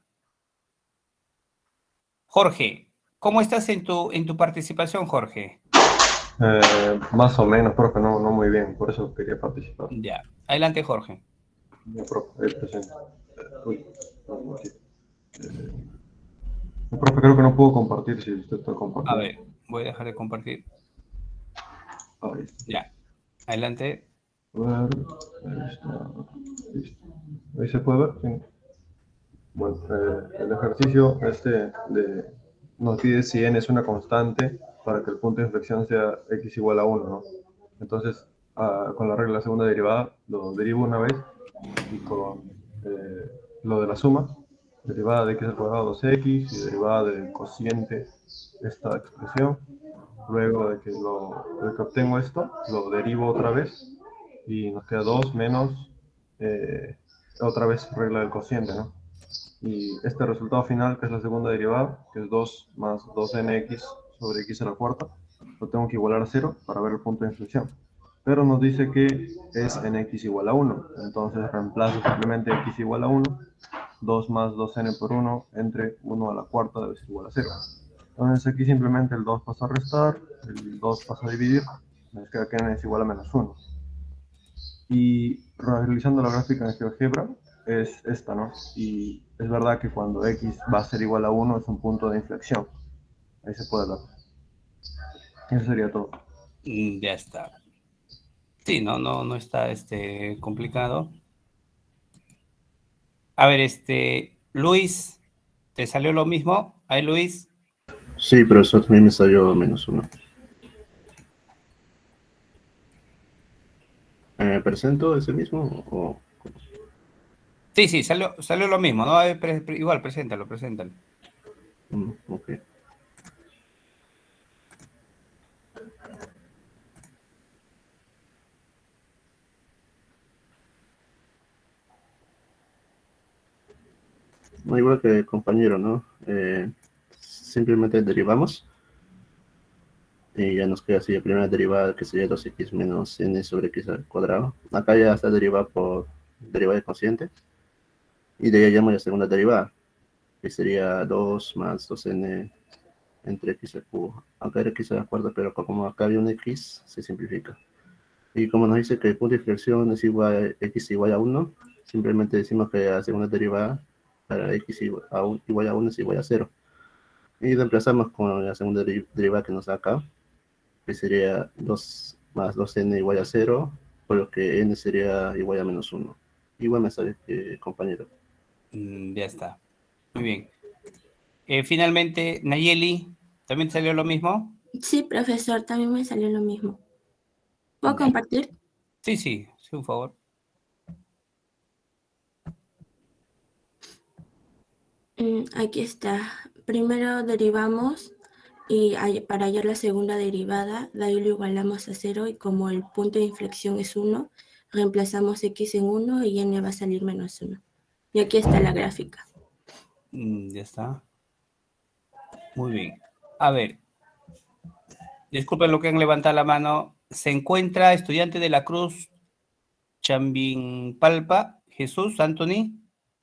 Jorge, ¿cómo estás en tu, en tu participación, Jorge? Eh, más o menos, profe, no, no muy bien, por eso quería participar. Ya, adelante, Jorge. Ya, profe, ahí presente. Uy, no, aquí. Eh, profe, creo que no puedo compartir si usted está compartiendo. A ver, voy a dejar de compartir. Ahí. Ya, adelante. A ver, ahí está. Listo. Ahí se puede ver. Sí. Bueno, eh, el ejercicio este de, nos pide si n es una constante para que el punto de inflexión sea x igual a uno, ¿no? Entonces, ah, con la regla de la segunda derivada, lo derivo una vez y con eh, lo de la suma, derivada de x al cuadrado dos x y derivada del cociente esta expresión. Luego de que, lo, de que obtengo esto, lo derivo otra vez y nos queda dos menos eh, otra vez regla del cociente, ¿no? Y este resultado final, que es la segunda derivada, que es dos más dos n x sobre x a la cuarta, lo tengo que igualar a cero para ver el punto de inflexión. Pero nos dice que es en x igual a uno, entonces reemplazo simplemente x igual a uno, dos más dos n por uno entre uno a la cuarta debe ser igual a cero. Entonces aquí simplemente el dos pasa a restar, el dos pasa a dividir, nos queda que n es igual a menos uno. Y realizando la gráfica en GeoGebra, es esta, ¿no? Y es verdad que cuando x va a ser igual a uno es un punto de inflexión. Ahí se puede ver. Eso sería todo. Mm, ya está. Sí, no, no, no está este, complicado. A ver, este, Luis, ¿te salió lo mismo? Ahí, Luis. Sí, pero eso también me salió menos uno. ¿Me presento ese mismo o...? Sí, sí, salió, salió lo mismo, ¿no? A ver, pre- pre- igual, preséntalo, preséntalo. Mm, ok. No, igual que el compañero, ¿no? Eh, simplemente derivamos y ya nos queda así la primera derivada, que sería dos x menos n sobre x al cuadrado. Acá ya está derivada por derivada de cociente y de ahí llamo la segunda derivada, que sería dos más dos n entre x al cubo. Acá era x a la cuarta, pero como acá había un x, se simplifica. Y como nos dice que el punto de inflexión es igual a x igual a uno, simplemente decimos que la segunda derivada para x igual a, un, igual a uno es igual a cero. Y reemplazamos con la segunda deri derivada que nos da acá, que sería dos más dos n igual a cero, por lo que n sería igual a menos uno. Igual me sale, eh, compañero. Mm, ya está. Muy bien. Eh, finalmente, Nayeli, ¿también te salió lo mismo? Sí, profesor, también me salió lo mismo. ¿Puedo Ya. compartir? Sí, sí, sí, un favor. Mm, aquí está. Primero derivamos y hay- para hallar la segunda derivada, de ahí lo igualamos a cero y como el punto de inflexión es uno, reemplazamos x en uno y n va a salir menos uno. Y aquí está la gráfica. Mm, ya está. Muy bien. A ver, disculpen lo que han levantado la mano. Se encuentra estudiante de la Cruz Chambimpalpa, Jesús, Anthony.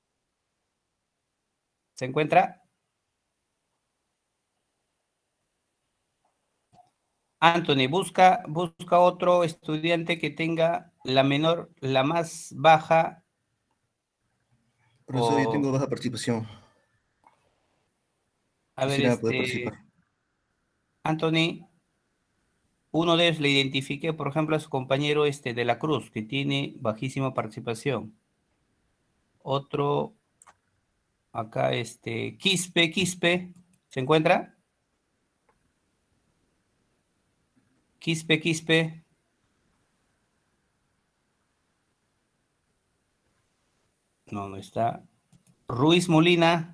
¿Se encuentra? Anthony, busca, busca otro estudiante que tenga la menor, la más baja Profesor, yo O, tengo baja participación. a ver, Quisiera poder este, participar. Anthony, uno de ellos le identifique, por ejemplo, a su compañero este de la Cruz, que tiene bajísima participación. Otro, acá, este, Quispe, Quispe, ¿se encuentra? Quispe, Quispe. No, no está. Ruiz Molina.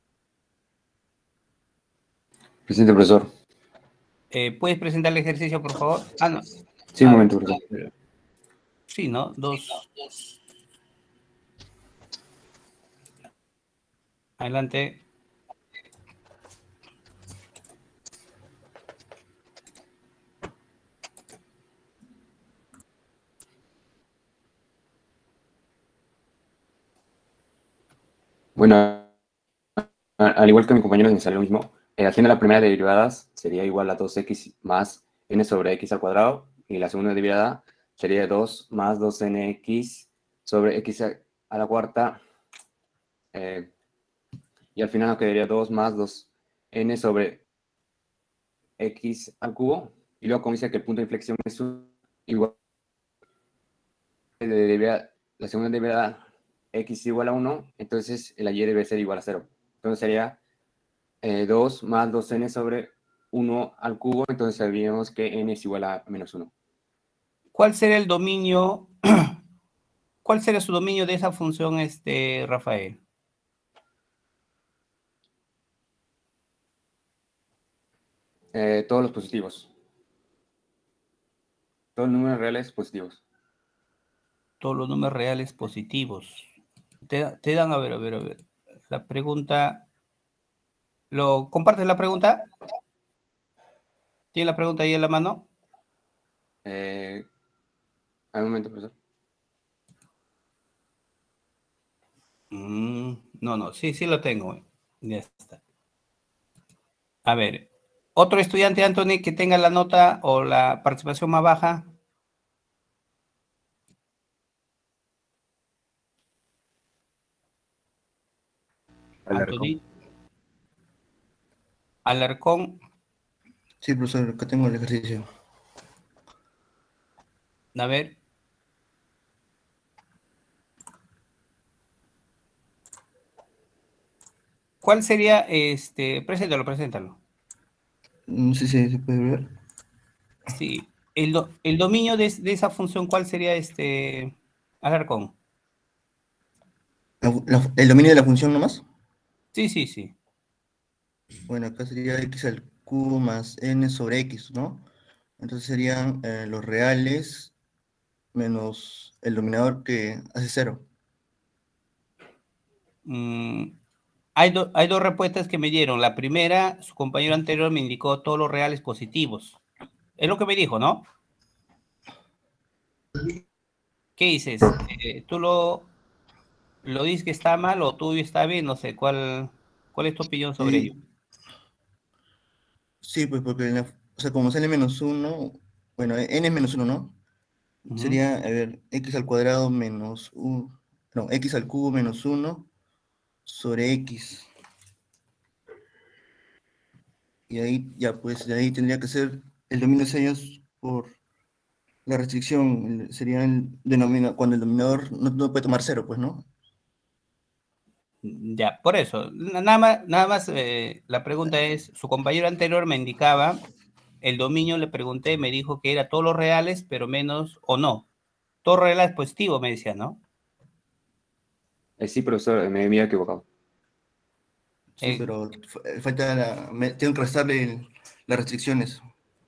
Presente, profesor. Eh, ¿puedes presentar el ejercicio, por favor? Ah, no. Sí, un A momento, ver. profesor. Sí, ¿no? Dos. Adelante. Bueno, a- al igual que mi compañero me salió lo mismo, eh, haciendo la primera derivada sería igual a dos x más n sobre x al cuadrado, y la segunda derivada sería dos más dos n x sobre x a, a la cuarta, eh, y al final nos quedaría dos más dos n sobre x al cubo, y luego como dice que el punto de inflexión es un- igual de derivada, la segunda derivada x igual a uno, entonces la y debe ser igual a cero. Entonces sería eh, dos más dos n sobre uno al cubo, entonces sabríamos que n es igual a menos uno. ¿Cuál será el dominio? ¿Cuál será su dominio de esa función, este, Rafael? Eh, todos los positivos. Todos los números reales positivos. Todos los números reales positivos. Te, te dan, a ver, a ver, a ver. La pregunta. ¿Lo compartes la pregunta? ¿Tiene la pregunta ahí en la mano? Eh, al momento, profesor. Mm, no, no, sí, sí lo tengo. Ya está. A ver, otro estudiante, Anthony, que tenga la nota o la participación más baja. Alarcón. Anthony. Alarcón. Sí, profesor, acá tengo el ejercicio. A ver. ¿Cuál sería este? Preséntalo, preséntalo. No sé si se puede ver. Sí. El, do- el dominio de, de esa función, ¿cuál sería este? Alarcón. La fu- la fu- ¿El dominio de la función nomás? Sí, sí, sí. Bueno, acá sería x al cubo más n sobre x, ¿no? Entonces serían eh, los reales menos el dominador que hace cero. Mm, hay, do- hay dos respuestas que me dieron. La primera, su compañero anterior me indicó todos los reales positivos. Es lo que me dijo, ¿no? ¿Qué dices? Eh, ¿tú lo, lo dices que está mal o tú está bien? No sé, ¿cuál, cuál es tu opinión sobre ello? Sí, sí, pues porque, en la- o sea, como sale menos uno, bueno, n es menos uno, ¿no? Ujú. Sería, a ver, x al cuadrado menos uno, no, x al cubo menos uno sobre x. Y ahí, ya, pues, de ahí tendría que ser el dominio de señas por la restricción, el- sería el denominador, cuando el denominador no, no puede tomar cero, pues, ¿no? Ya, por eso. Na- Nada más, nada más eh, la pregunta es, su compañero anterior me indicaba, el dominio le pregunté, me dijo que era todos los reales, pero menos o no. Todo real es positivo, me decía, ¿no? Eh, sí, profesor, me había equivocado. Sí, Eh, pero fa- falta la, me- tengo que restarle el- las restricciones.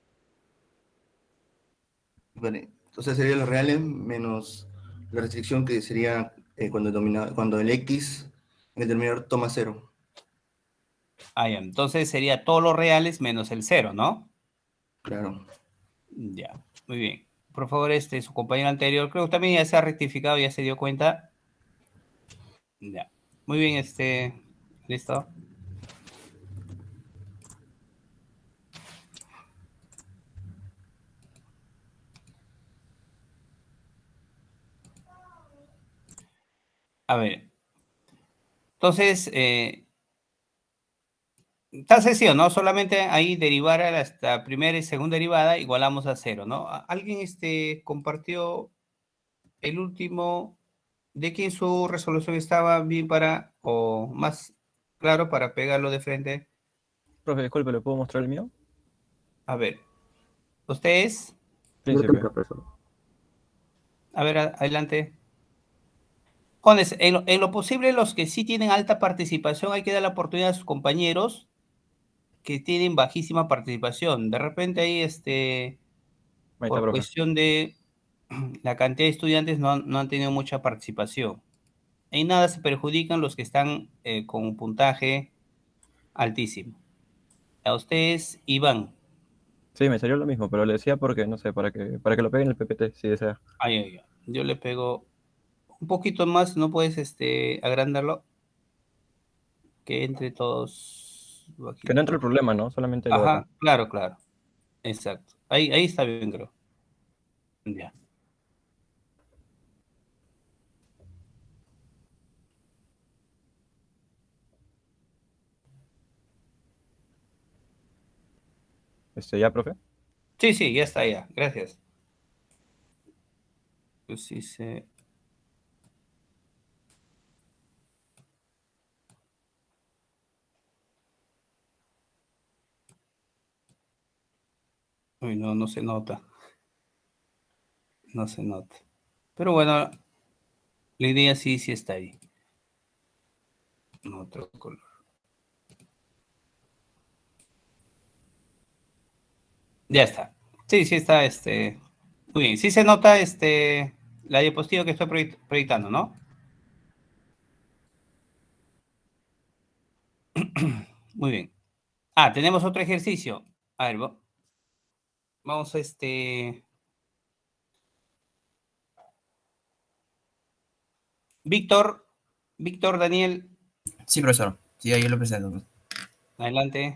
Vale, entonces serían los reales menos la restricción que sería eh, cuando, el domina- cuando el x en el denominador toma cero. ah, ya, entonces sería todos los reales menos el cero, ¿no? Claro. Ya, muy bien. Por favor, este, su compañero anterior, creo que también ya se ha rectificado, ya se dio cuenta. Ya, muy bien, este, listo. A ver, Entonces, eh, está sencillo, ¿no? Solamente ahí derivar a la primera y segunda derivada, igualamos a cero, ¿no? ¿Alguien este, compartió el último de quién su resolución estaba bien para, o más claro para pegarlo de frente? Profe, disculpe, ¿le puedo mostrar el mío? A ver, ¿ustedes? Yo Príncipe. también, profesor. A ver, adelante. Jóvenes, en lo, en lo posible, los que sí tienen alta participación, hay que dar la oportunidad a sus compañeros que tienen bajísima participación. De repente ahí, este, Ahí está, por profe. cuestión de la cantidad de estudiantes, no, han- no han tenido mucha participación. En nada se perjudican los que están eh, con un puntaje altísimo. A ustedes, Iván. Sí, me salió lo mismo, pero le decía porque, no sé, para que, para que lo peguen en el P P T, si desea. Ay, ay, ay. Yo le pego un poquito más, ¿no puedes este, agrandarlo? Que entre todos Que no entre bajito. el problema, ¿no? Solamente lo de acá. Ajá, claro, claro. Exacto. Ahí, ahí está bien, creo. Ya. Este, ¿ya, profe? Sí, sí, ya está, ya. Gracias. Pues sí se... Uy, no, no se nota. No se nota. Pero bueno, la idea sí, sí está ahí. Otro color. Ya está. Sí, sí está, este... Muy bien. Sí se nota, este... la diapositiva que estoy proyect- proyectando, ¿no? Muy bien. Ah, tenemos otro ejercicio. A ver, va- vamos a este... Víctor, Víctor Daniel, Sí, profesor. Sí, ahí lo presento. adelante.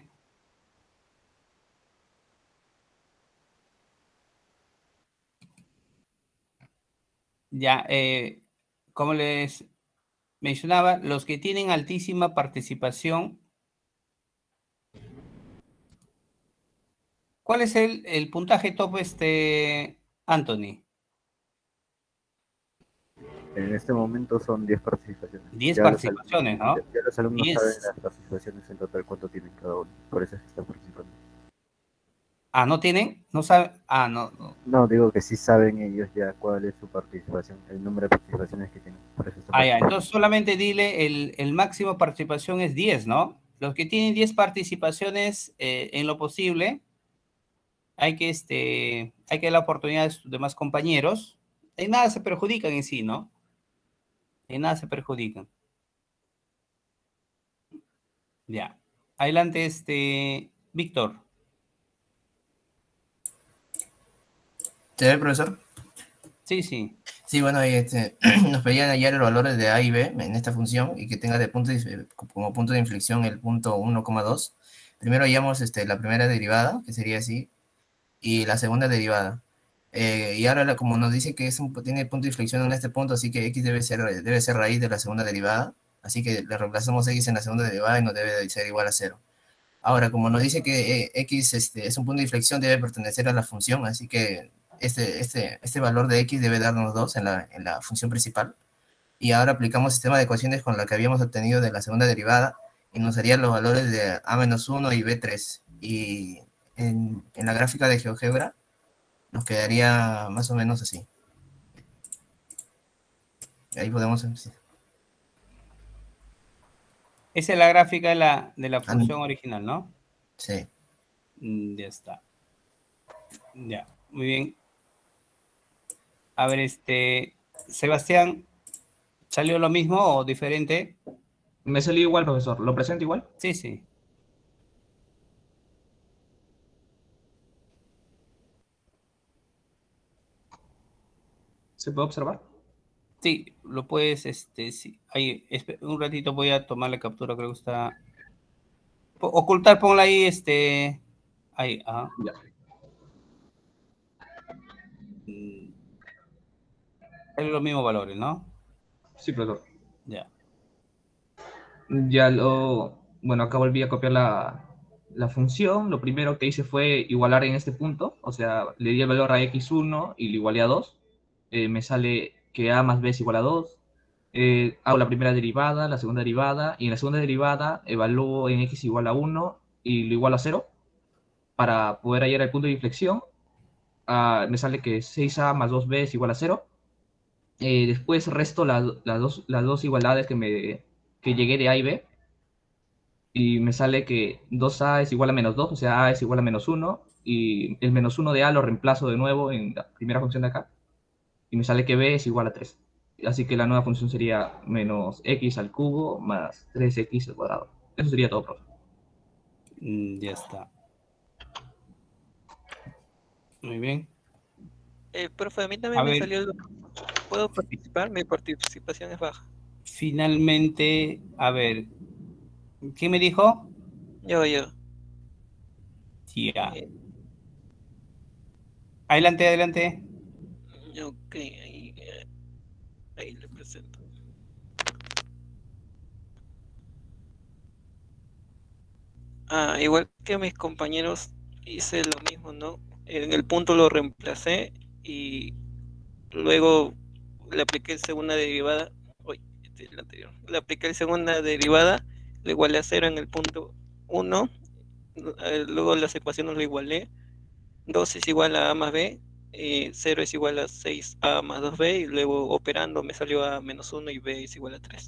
Ya, eh, como les mencionaba, los que tienen altísima participación, ¿cuál es el, el puntaje top, este, Anthony? En este momento son diez participaciones. diez Ya los alumnos, participaciones, ¿no? ya, ya los alumnos diez. saben las participaciones en total cuánto tienen cada uno. Por eso es que están participando. Ah, ¿no tienen? ¿No saben? Ah, no, no. No, digo que sí saben ellos ya cuál es su participación, el número de participaciones que tienen. Por eso están Ah, ya, participando. entonces solamente dile, el, el máximo participación es diez, ¿no? Los que tienen diez participaciones, eh, en lo posible, hay que, este, hay que dar la oportunidad a sus demás compañeros. En nada se perjudican en sí, ¿no? En nada se perjudican. Ya. Adelante, este, Víctor. ¿Te ve, profesor? Sí, sí. Sí, bueno, ahí, este, nos pedían hallar los valores de A y B en esta función y que tenga de punto de- como punto de inflexión el punto uno coma dos. Primero hallamos este, la primera derivada, que sería así, y la segunda derivada. Eh, y ahora, la- como nos dice que es un, tiene punto de inflexión en este punto, así que x debe ser, debe ser raíz de la segunda derivada. Así que le reemplazamos x en la segunda derivada y nos debe de ser igual a cero. Ahora, como nos dice que eh, x este, es un punto de inflexión, debe pertenecer a la función, así que este, este, este valor de x debe darnos dos en la, en la función principal. Y ahora aplicamos el sistema de ecuaciones con la que habíamos obtenido de la segunda derivada y nos darían los valores de a menos uno y b tres. Y en, en la gráfica de GeoGebra nos quedaría más o menos así. Ahí podemos... Esa es la gráfica de la, de la Ah, función original, ¿no? sí. Mm, ya está. Ya, muy bien. A ver, este, Sebastián, ¿salió lo mismo o diferente? Me salió igual, profesor. ¿Lo presento igual? Sí, sí. ¿Se puede observar? Sí, lo puedes, este, sí. Ahí, espe- un ratito voy a tomar la captura, creo que está... Po- Ocultar, ponla ahí, este... Ahí, ajá. Ya. Mm, es los mismos valores, ¿no? Sí, profesor. Ya. ya lo, bueno, acá volví a copiar la, la función. Lo primero que hice fue igualar en este punto, o sea, le di el valor a equis uno y lo igualé a dos. Eh, me sale que a más b es igual a dos. Eh, hago la primera derivada, la segunda derivada, y en la segunda derivada evalúo en x igual a uno y lo igualo a cero para poder hallar el punto de inflexión. Uh, me sale que seis a más dos b es igual a cero. Eh, después resto la, la dos, las dos igualdades que, me, que llegué de a y b, y me sale que dos a es igual a menos dos, o sea, a es igual a menos uno, y el menos uno de a lo reemplazo de nuevo en la primera función de acá, y me sale que b es igual a tres. Así que la nueva función sería menos x al cubo más tres x al cuadrado. Eso sería todo, profe. Mm, ya está. Muy bien. Eh, profe, a mí también A me ver. salió el... ¿Puedo participar? Mi participación es baja. Finalmente, a ver, ¿quién me dijo? Yo, yo. Ya. Eh, Adelante, adelante. ok, ahí, eh, ahí le presento. Ah, igual que mis compañeros, hice lo mismo, ¿no? En el punto lo reemplacé y luego le apliqué segunda derivada. Uy, este es el anterior. Le apliqué segunda derivada, le igualé a cero en el punto uno. Luego las ecuaciones lo igualé. dos es igual a a más b, eh, cero es igual a seis a más dos b, y luego operando me salió a menos uno y b es igual a tres.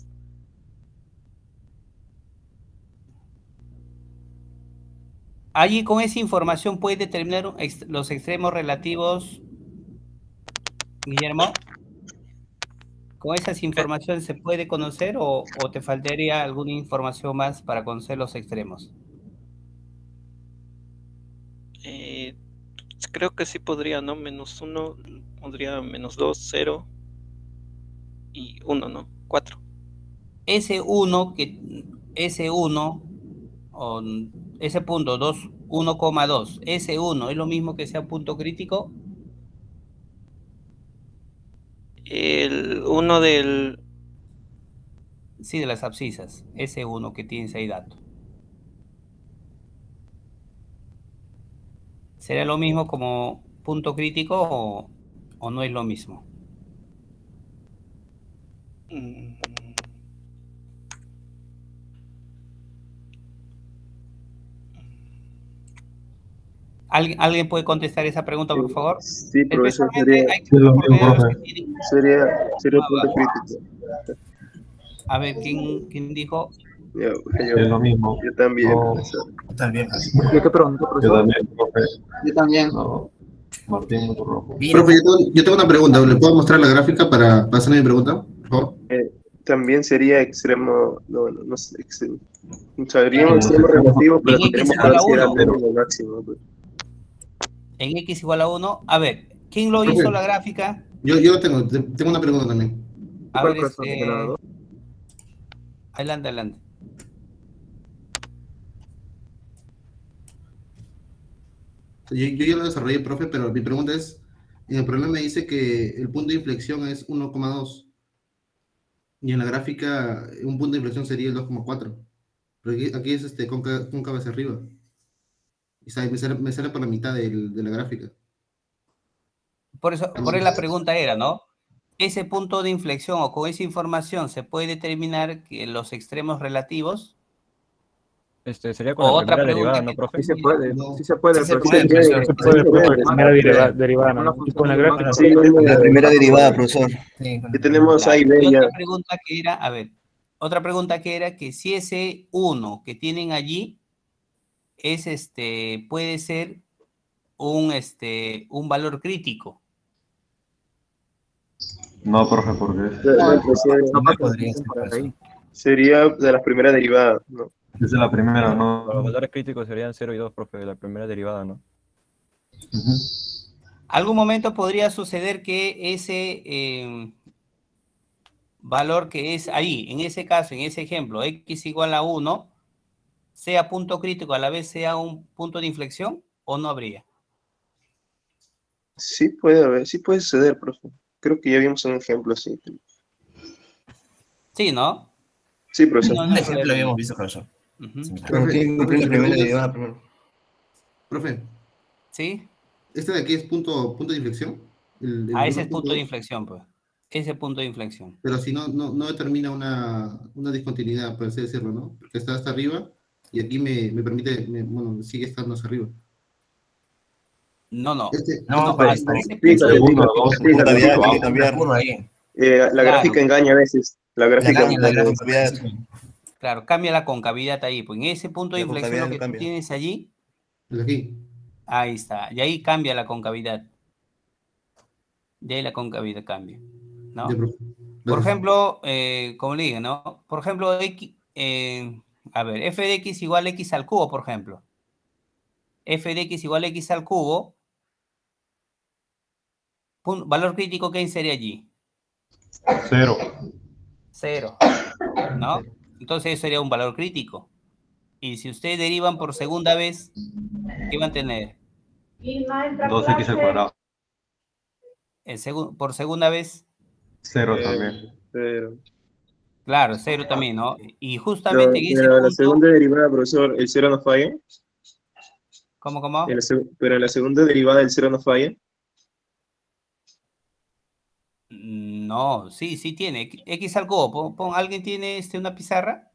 Allí con esa información puedes determinar ex los extremos relativos, Guillermo. ¿Con esas informaciones se puede conocer o, o te faltaría alguna información más para conocer los extremos? Eh, creo que sí podría, ¿no? Menos uno, podría menos dos, cero y uno, ¿no? cuatro. Ese uno, que, ese uno, o ese punto dos, uno coma dos, ese uno, ¿es lo mismo que sea punto crítico? El uno del... Sí, de las abscisas, ese uno que tienes ahí dato. ¿Será lo mismo como punto crítico o, o no es lo mismo? Mm. ¿Alguien, ¿Alguien puede contestar esa pregunta, por favor? Sí, profesor, Especialmente sería, hay que lo mismo, profe. que tienen... sería, sería punto crítico. A ver, ¿quién, quién dijo? Yo, Es yo, lo mismo. yo también, No, profesor. También. ¿Yo qué pregunto, yo profesor? también, profe. Yo también. No, Martín Motor Rojo. Profe, yo tengo, yo tengo una pregunta. ¿Le puedo mostrar la gráfica para pasar mi pregunta, por favor? Eh, también sería extremo, no, no, no sé, extremo. Sería un extremo relativo, pero En queremos X igual saber a si era uno. mínimo o máximo. Pues. En X igual a uno. A ver, ¿quién lo Profe, hizo la gráfica? Yo, yo tengo, tengo una pregunta también. A ¿Cuál ver, profesor? este... ¿De lado? Adelante, adelante. Yo, yo ya lo desarrollé, profe, pero mi pregunta es, en el problema me dice que el punto de inflexión es uno coma dos y en la gráfica un punto de inflexión sería el dos coma cuatro, pero aquí, aquí es este, cóncavo, cóncavo hacia arriba y sabe, me, sale, me sale por la mitad del, de la gráfica. Por eso, por eso la pregunta era, ¿no? Ese punto de inflexión o con esa información se puede determinar que los extremos relativos. Este, sería con O la otra primera pregunta derivada, ¿no, que- profe? Sí se puede, sí se puede, Sí se profesor. puede, profesor. Se puede, Sí, profe, sí, la primera sí, deriva- sí. derivada, Una ¿no? Y con la función gráfica. Sí, tenemos- La primera derivada, profesor. Sí, con que la- tenemos A y B Y ya. otra pregunta que era, a ver, otra pregunta que era que si ese uno que tienen allí es este, puede ser un, este, un valor crítico. No, profe, porque es, La, la impresión No No pasa la podría función ser, por ahí. profesor. sería de las primeras derivadas, ¿no? es de la primera, ¿no? Los valores críticos serían cero y dos, profe, de la primera derivada, ¿no? Ujú. Algún momento podría suceder que ese eh, valor que es ahí, en ese caso, en ese ejemplo, x igual a uno, sea punto crítico, a la vez sea un punto de inflexión, o no habría. Sí puede haber, sí puede suceder, profe. Creo que ya vimos un ejemplo así. Sí, ¿no? Sí, profesor. No, Un no hay ejemplo problema. habíamos visto, profesor. Ujú. Similar. Pero tiene que cumplir la Profe, primera preguntas. derivada primero. Profe, ¿Sí? ¿este de aquí es punto, punto de inflexión? El, el Ah, ese uno es punto punto de dos. inflexión, pues. Ese punto de inflexión. Pero si no, no, no determina una, una discontinuidad, por así decirlo, ¿no? Porque está hasta arriba y aquí me, me permite, me- bueno, sigue estando hacia arriba. No, no. Este, No, este No, pues, hasta punto, ese Explícate, punto. explícate, dos, explícate. Concavidad punto tiene que abajo. una cambiar. curva ahí. Eh, la Claro, gráfica engaña a veces. La La gráfica. caña, la La gráfica. concavidad, Sí, sí. claro, cambia la concavidad ahí. Pues en ese punto de la inflexión concavidad lo lo que tú cambia. tienes allí, el de aquí. ahí está. Y ahí cambia la concavidad. De ahí la concavidad cambia. ¿No? Ya, profe. Por Gracias. ejemplo, eh, como le digo, ¿no? Por ejemplo, X, eh, a ver, f de x igual a x al cubo, por ejemplo. F de x igual a x al cubo. Pun- valor crítico, ¿qué sería allí? Cero. Cero, ¿no? Entonces eso sería un valor crítico. Y si ustedes derivan por segunda vez, ¿qué van a tener? dos x al cuadrado. El segu- por segunda vez, Cero Eh, también. pero, claro, cero también, ¿no? Y justamente pero, en ese pero la punto, segunda derivada, profesor, el cero no falla. ¿cómo, En cómo? la seg- pero en la segunda derivada el cero no falla. No, sí, sí tiene. X X al cubo. Pon, pon- ¿alguien tiene este, una pizarra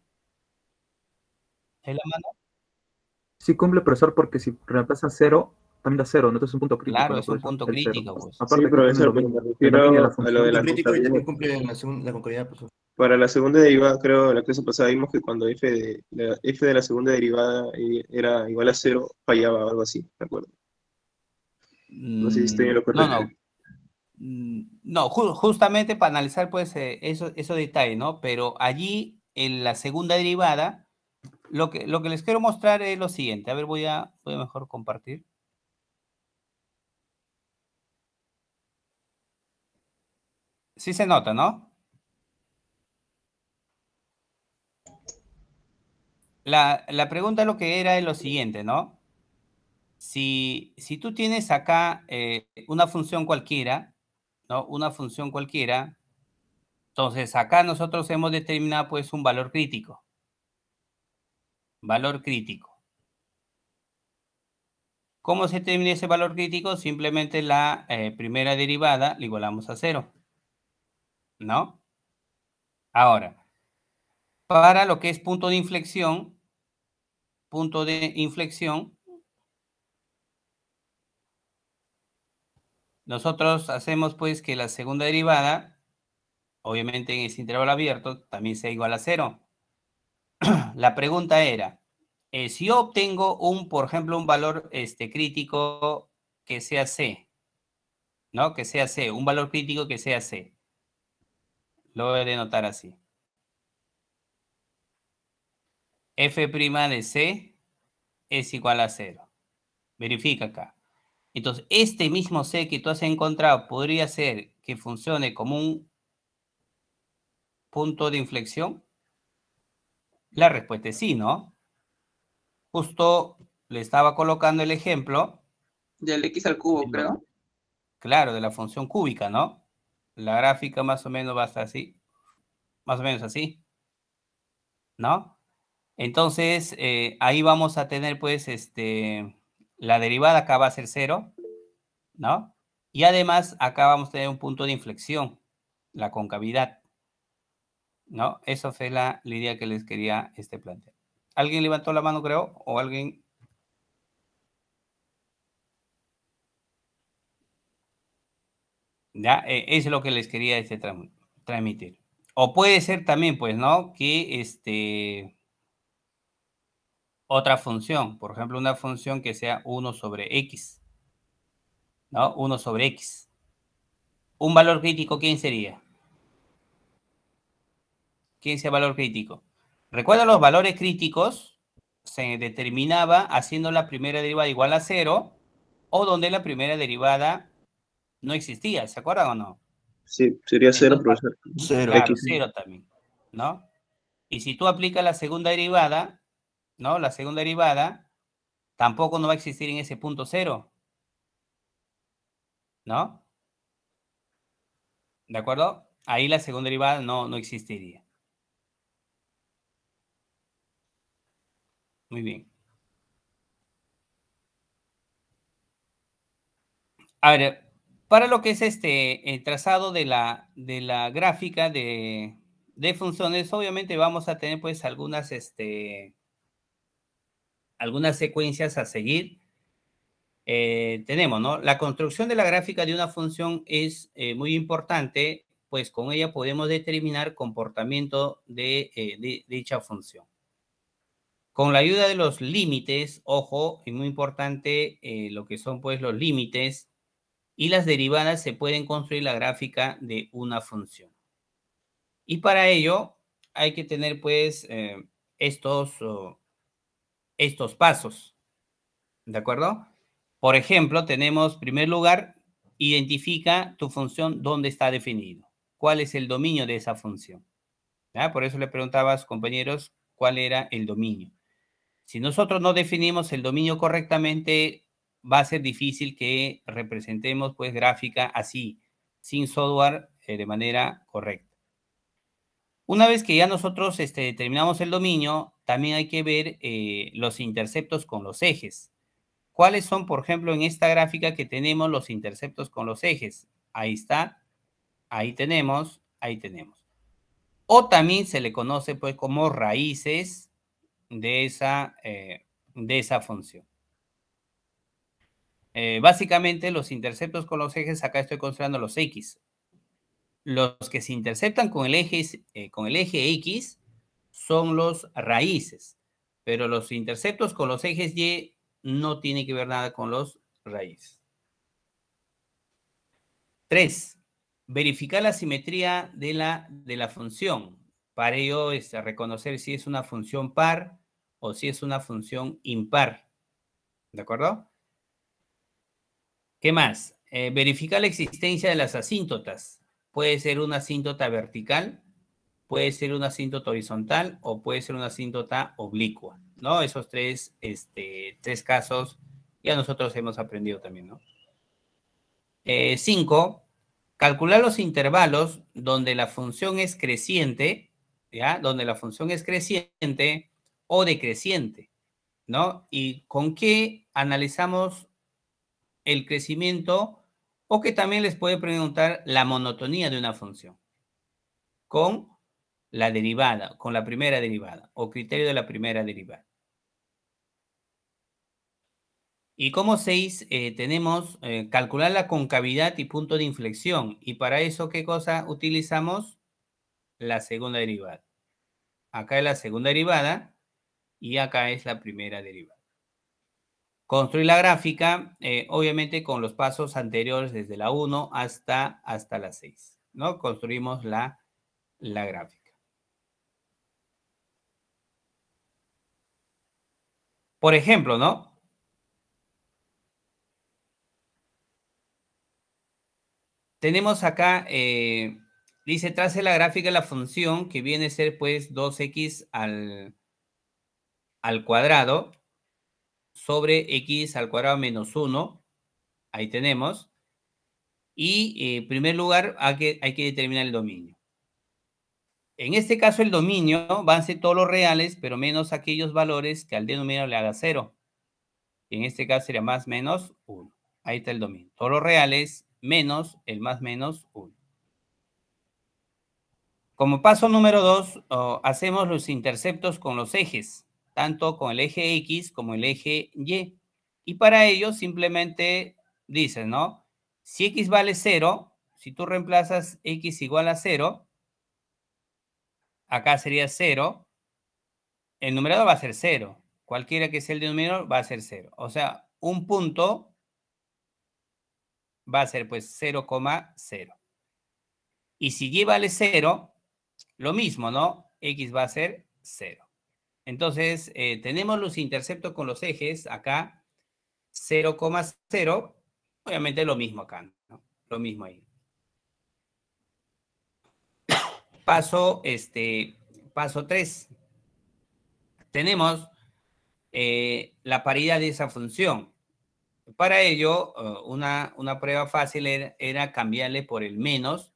en la mano? Sí cumple, profesor, porque si reemplaza cero, también da cero, ¿no? Entonces es un punto crítico, Claro, ¿no, es un profesor? punto El cero. crítico, pues. Sí, Aparte que tiene el profesor, pero me dominio, el dominio de la refiero a lo de función. la Punto crítico y concavidad. también cumple en la, segunda, la concavidad, profesor. Para la segunda derivada, creo, en la clase pasada vimos que cuando f de la, f de la segunda derivada eh, era igual a cero, fallaba o algo así, ¿de acuerdo? No sé si estoy en Mm, lo no, correcto. no. Mm, No, ju- justamente para analizar, pues, eh, eso, eso detalle, ¿no? Pero allí, en la segunda derivada, lo que, lo que les quiero mostrar es lo siguiente. A ver, voy a, voy a mejor compartir. Sí se nota, ¿no? La, la pregunta lo que era es lo siguiente, ¿no? Si, si tú tienes acá eh, una función cualquiera, ¿no? Una función cualquiera, entonces acá nosotros hemos determinado pues un valor crítico. Valor crítico. ¿Cómo se determina ese valor crítico? Simplemente la eh, primera derivada la igualamos a cero, ¿no? Ahora, para lo que es punto de inflexión, punto de inflexión, nosotros hacemos pues que la segunda derivada, obviamente en ese intervalo abierto, también sea igual a cero. La pregunta era, eh, si yo obtengo un, por ejemplo, un valor este, crítico que sea C, ¿no? Que sea C, un valor crítico que sea C. Lo voy a denotar así. F' de C es igual a cero. Verifica acá. Entonces, este mismo C que tú has encontrado podría ser que funcione como un punto de inflexión. La respuesta es sí, ¿no? Justo le estaba colocando el ejemplo. Del X al cubo, creo. Claro, de la función cúbica, ¿no? La gráfica más o menos va a estar así. Más o menos así. ¿No? Entonces, eh, ahí vamos a tener, pues, este, la derivada acá va a ser cero, ¿no? Y además, acá vamos a tener un punto de inflexión, la concavidad, ¿no? Eso fue la, la idea que les quería este, plantear. ¿Alguien levantó la mano, creo? ¿O alguien? Ya, eh, eso es lo que les quería este, tra- transmitir. O puede ser también, pues, ¿no? Que este, otra función, por ejemplo, una función que sea uno sobre X, ¿no? uno sobre X. Un valor crítico, ¿quién sería? ¿Quién sea valor crítico? Recuerda, los valores críticos se determinaba haciendo la primera derivada igual a cero o donde la primera derivada no existía, ¿se acuerdan o no? Sí, sería cero, Entonces, profesor. Cero. claro, X. cero también, ¿no? Y si tú aplicas la segunda derivada, ¿no? La segunda derivada tampoco no va a existir en ese punto cero, ¿no? ¿De acuerdo? Ahí la segunda derivada no, no existiría. Muy bien. A ver, para lo que es este el trazado de la, de la gráfica de, de funciones, obviamente vamos a tener pues algunas, este, algunas secuencias a seguir. Eh, tenemos, ¿no? La construcción de la gráfica de una función es eh, muy importante, pues con ella podemos determinar comportamiento de, eh, de, de dicha función. Con la ayuda de los límites, ojo, es muy importante eh, lo que son pues los límites y las derivadas, se pueden construir la gráfica de una función. Y para ello hay que tener pues eh, estos, uh, estos pasos, ¿de acuerdo? Por ejemplo, tenemos, en primer lugar, identifica tu función dónde está definido. ¿Cuál es el dominio de esa función? ¿Ya? Por eso le preguntabas, compañeros, cuál era el dominio. Si nosotros no definimos el dominio correctamente, va a ser difícil que representemos pues gráfica así, sin software, eh, de manera correcta. Una vez que ya nosotros este, determinamos el dominio, también hay que ver eh, los interceptos con los ejes. ¿Cuáles son, por ejemplo, en esta gráfica que tenemos los interceptos con los ejes? Ahí está, ahí tenemos, ahí tenemos. O también se le conoce pues como raíces de esa, eh, de esa función. Eh, básicamente los interceptos con los ejes, acá estoy considerando los X. Los que se interceptan con el eje, eh, con el eje X son los raíces, pero los interceptos con los ejes Y no tienen que ver nada con los raíces. Tres, verificar la simetría de la, de la función. Para ello es reconocer si es una función par o si es una función impar. ¿De acuerdo? ¿Qué más? Eh, verificar la existencia de las asíntotas. Puede ser una asíntota vertical, puede ser una asíntota horizontal o puede ser una asíntota oblicua, ¿no? Esos tres, este, tres casos ya nosotros hemos aprendido también, ¿no? Eh, cinco, calcular los intervalos donde la función es creciente, ¿ya? Donde la función es creciente o decreciente, ¿no? Y con qué analizamos el crecimiento, o que también les puede preguntar la monotonía de una función. Con la derivada, con la primera derivada, o criterio de la primera derivada. Y como seis, eh, tenemos eh, calcular la concavidad y punto de inflexión. Y para eso, ¿qué cosa utilizamos? La segunda derivada. Acá es la segunda derivada y acá es la primera derivada. Construir la gráfica, eh, obviamente con los pasos anteriores desde la uno hasta, hasta la seis, ¿no? Construimos la, la gráfica. Por ejemplo, ¿no? Tenemos acá, eh, dice, trace la gráfica de la función que viene a ser pues dos x al, al cuadrado sobre x al cuadrado menos uno. Ahí tenemos. Y eh, en primer lugar hay que, hay que determinar el dominio. En este caso el dominio van a ser todos los reales, pero menos aquellos valores que al denominador le haga cero. Y en este caso sería más menos uno. Ahí está el dominio. Todos los reales menos el más menos uno. Como paso número dos, oh, hacemos los interceptos con los ejes, tanto con el eje X como el eje Y. Y para ello simplemente dices, ¿no? Si X vale cero, si tú reemplazas X igual a cero, acá sería cero, el numerador va a ser cero. Cualquiera que sea el denominador va a ser cero. O sea, un punto va a ser pues cero coma cero. Y si Y vale cero, lo mismo, ¿no? X va a ser cero. Entonces, eh, tenemos los interceptos con los ejes acá, cero coma cero. Obviamente lo mismo acá, ¿no? Lo mismo ahí. Paso, este, paso tres. Tenemos eh, la paridad de esa función. Para ello, uh, una, una prueba fácil era, era cambiarle por el menos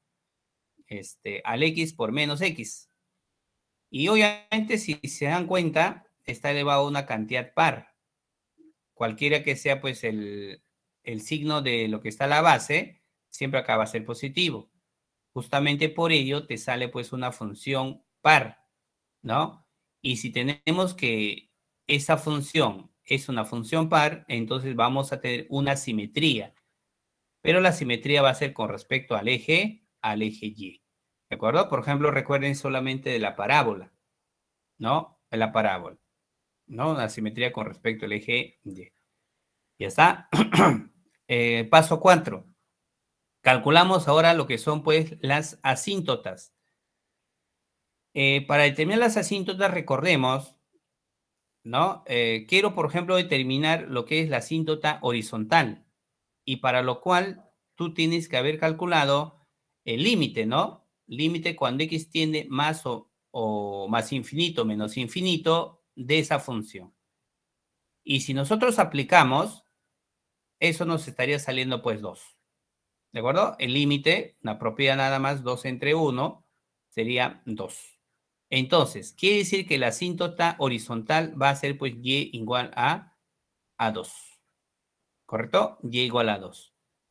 este, al X por menos X. Y obviamente, si se dan cuenta, está elevado a una cantidad par. Cualquiera que sea pues el, el signo de lo que está a la base, siempre acá va a ser positivo. Justamente por ello te sale pues una función par, ¿no? Y si tenemos que esa función es una función par, entonces vamos a tener una simetría. Pero la simetría va a ser con respecto al eje, al eje Y. ¿De acuerdo? Por ejemplo, recuerden solamente de la parábola, ¿no? De la parábola, ¿no? La simetría con respecto al eje Y. Ya está. eh, paso cuatro. Calculamos ahora lo que son, pues, las asíntotas. Eh, para determinar las asíntotas, recordemos, ¿no? Eh, quiero, por ejemplo, determinar lo que es la asíntota horizontal. Y para lo cual, tú tienes que haber calculado el límite, ¿no? Límite cuando x tiende más o, o más infinito menos infinito de esa función. Y si nosotros aplicamos, eso nos estaría saliendo, pues, dos. ¿De acuerdo? El límite, una propiedad nada más, dos entre uno, sería dos. Entonces, quiere decir que la asíntota horizontal va a ser, pues, y igual a, a dos. ¿Correcto? Y igual a dos.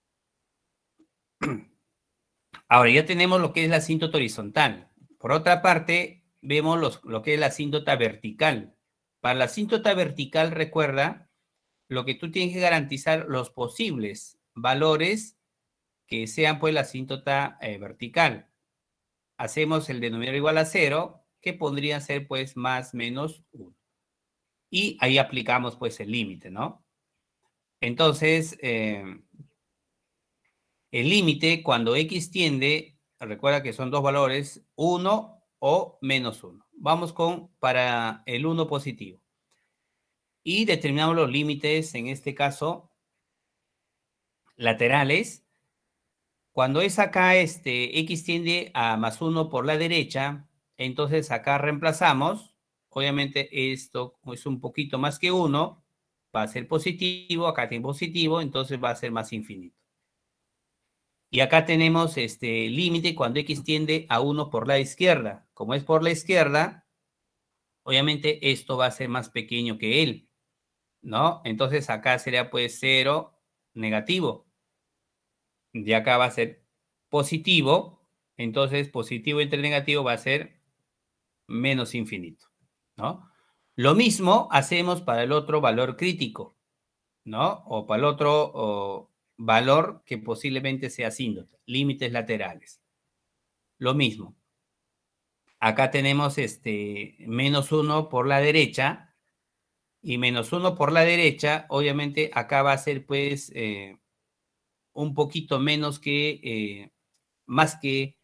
Ahora, ya tenemos lo que es la asíntota horizontal. Por otra parte, vemos los, lo que es la asíntota vertical. Para la asíntota vertical, recuerda, lo que tú tienes que garantizar los posibles valores que sean, pues, la asíntota eh, vertical. Hacemos el denominador igual a cero, que podría ser, pues, más menos uno. Y ahí aplicamos, pues, el límite, ¿no? Entonces, eh, el límite cuando x tiende, recuerda que son dos valores, uno o menos uno. Vamos con para el uno positivo. Y determinamos los límites, en este caso, laterales. Cuando es acá, este, x tiende a más uno por la derecha, entonces acá reemplazamos. Obviamente esto es un poquito más que uno, va a ser positivo, acá tiene positivo, entonces va a ser más infinito. Y acá tenemos este límite cuando x tiende a uno por la izquierda. Como es por la izquierda, obviamente esto va a ser más pequeño que él, ¿no? Entonces acá sería, pues, cero negativo. Y acá va a ser positivo. Entonces positivo entre negativo va a ser menos infinito, ¿no? Lo mismo hacemos para el otro valor crítico, ¿no? O para el otro o, valor que posiblemente sea asíntota, límites laterales. Lo mismo. Acá tenemos este menos uno por la derecha y menos uno por la derecha, obviamente acá va a ser, pues, eh, un poquito menos que, eh, más que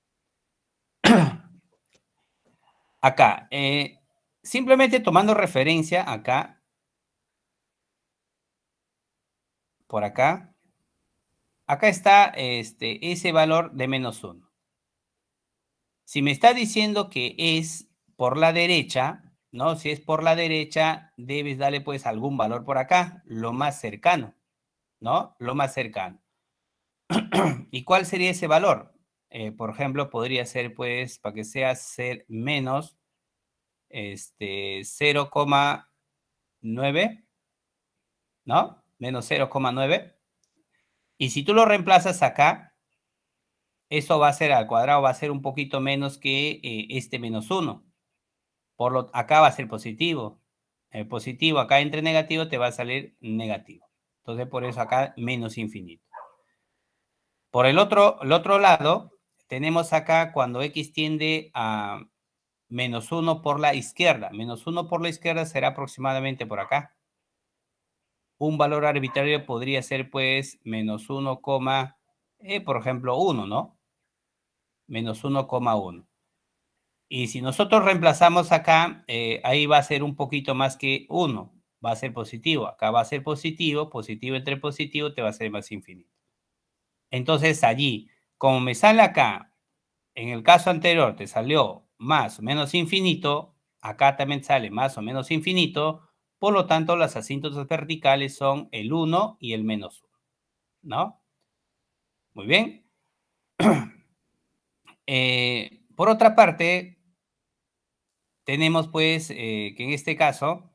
acá. Eh, simplemente tomando referencia acá, por acá, acá está este, ese valor de menos uno. Si me está diciendo que es por la derecha, ¿no? Si es por la derecha, debes darle, pues, algún valor por acá, lo más cercano, ¿no? Lo más cercano. ¿Y cuál sería ese valor? Eh, por ejemplo, podría ser, pues, para que sea ser menos este, cero coma nueve, ¿no? Menos cero coma nueve. Y si tú lo reemplazas acá, eso va a ser al cuadrado, va a ser un poquito menos que eh, este menos uno. Por lo, acá va a ser positivo. El positivo acá entre negativo te va a salir negativo. Entonces, por eso acá menos infinito. Por el otro, el otro lado, tenemos acá cuando x tiende a menos uno por la izquierda. Menos uno por la izquierda será aproximadamente por acá. Un valor arbitrario podría ser, pues, menos uno, eh, por ejemplo, uno, ¿no? Menos uno coma uno. Y si nosotros reemplazamos acá, eh, ahí va a ser un poquito más que uno. Va a ser positivo. Acá va a ser positivo. Positivo entre positivo te va a ser más infinito. Entonces allí, como me sale acá, en el caso anterior te salió más o menos infinito, acá también sale más o menos infinito, por lo tanto las asíntotas verticales son el uno y el menos uno, ¿no? Muy bien. Eh, por otra parte, tenemos pues eh, que en este caso,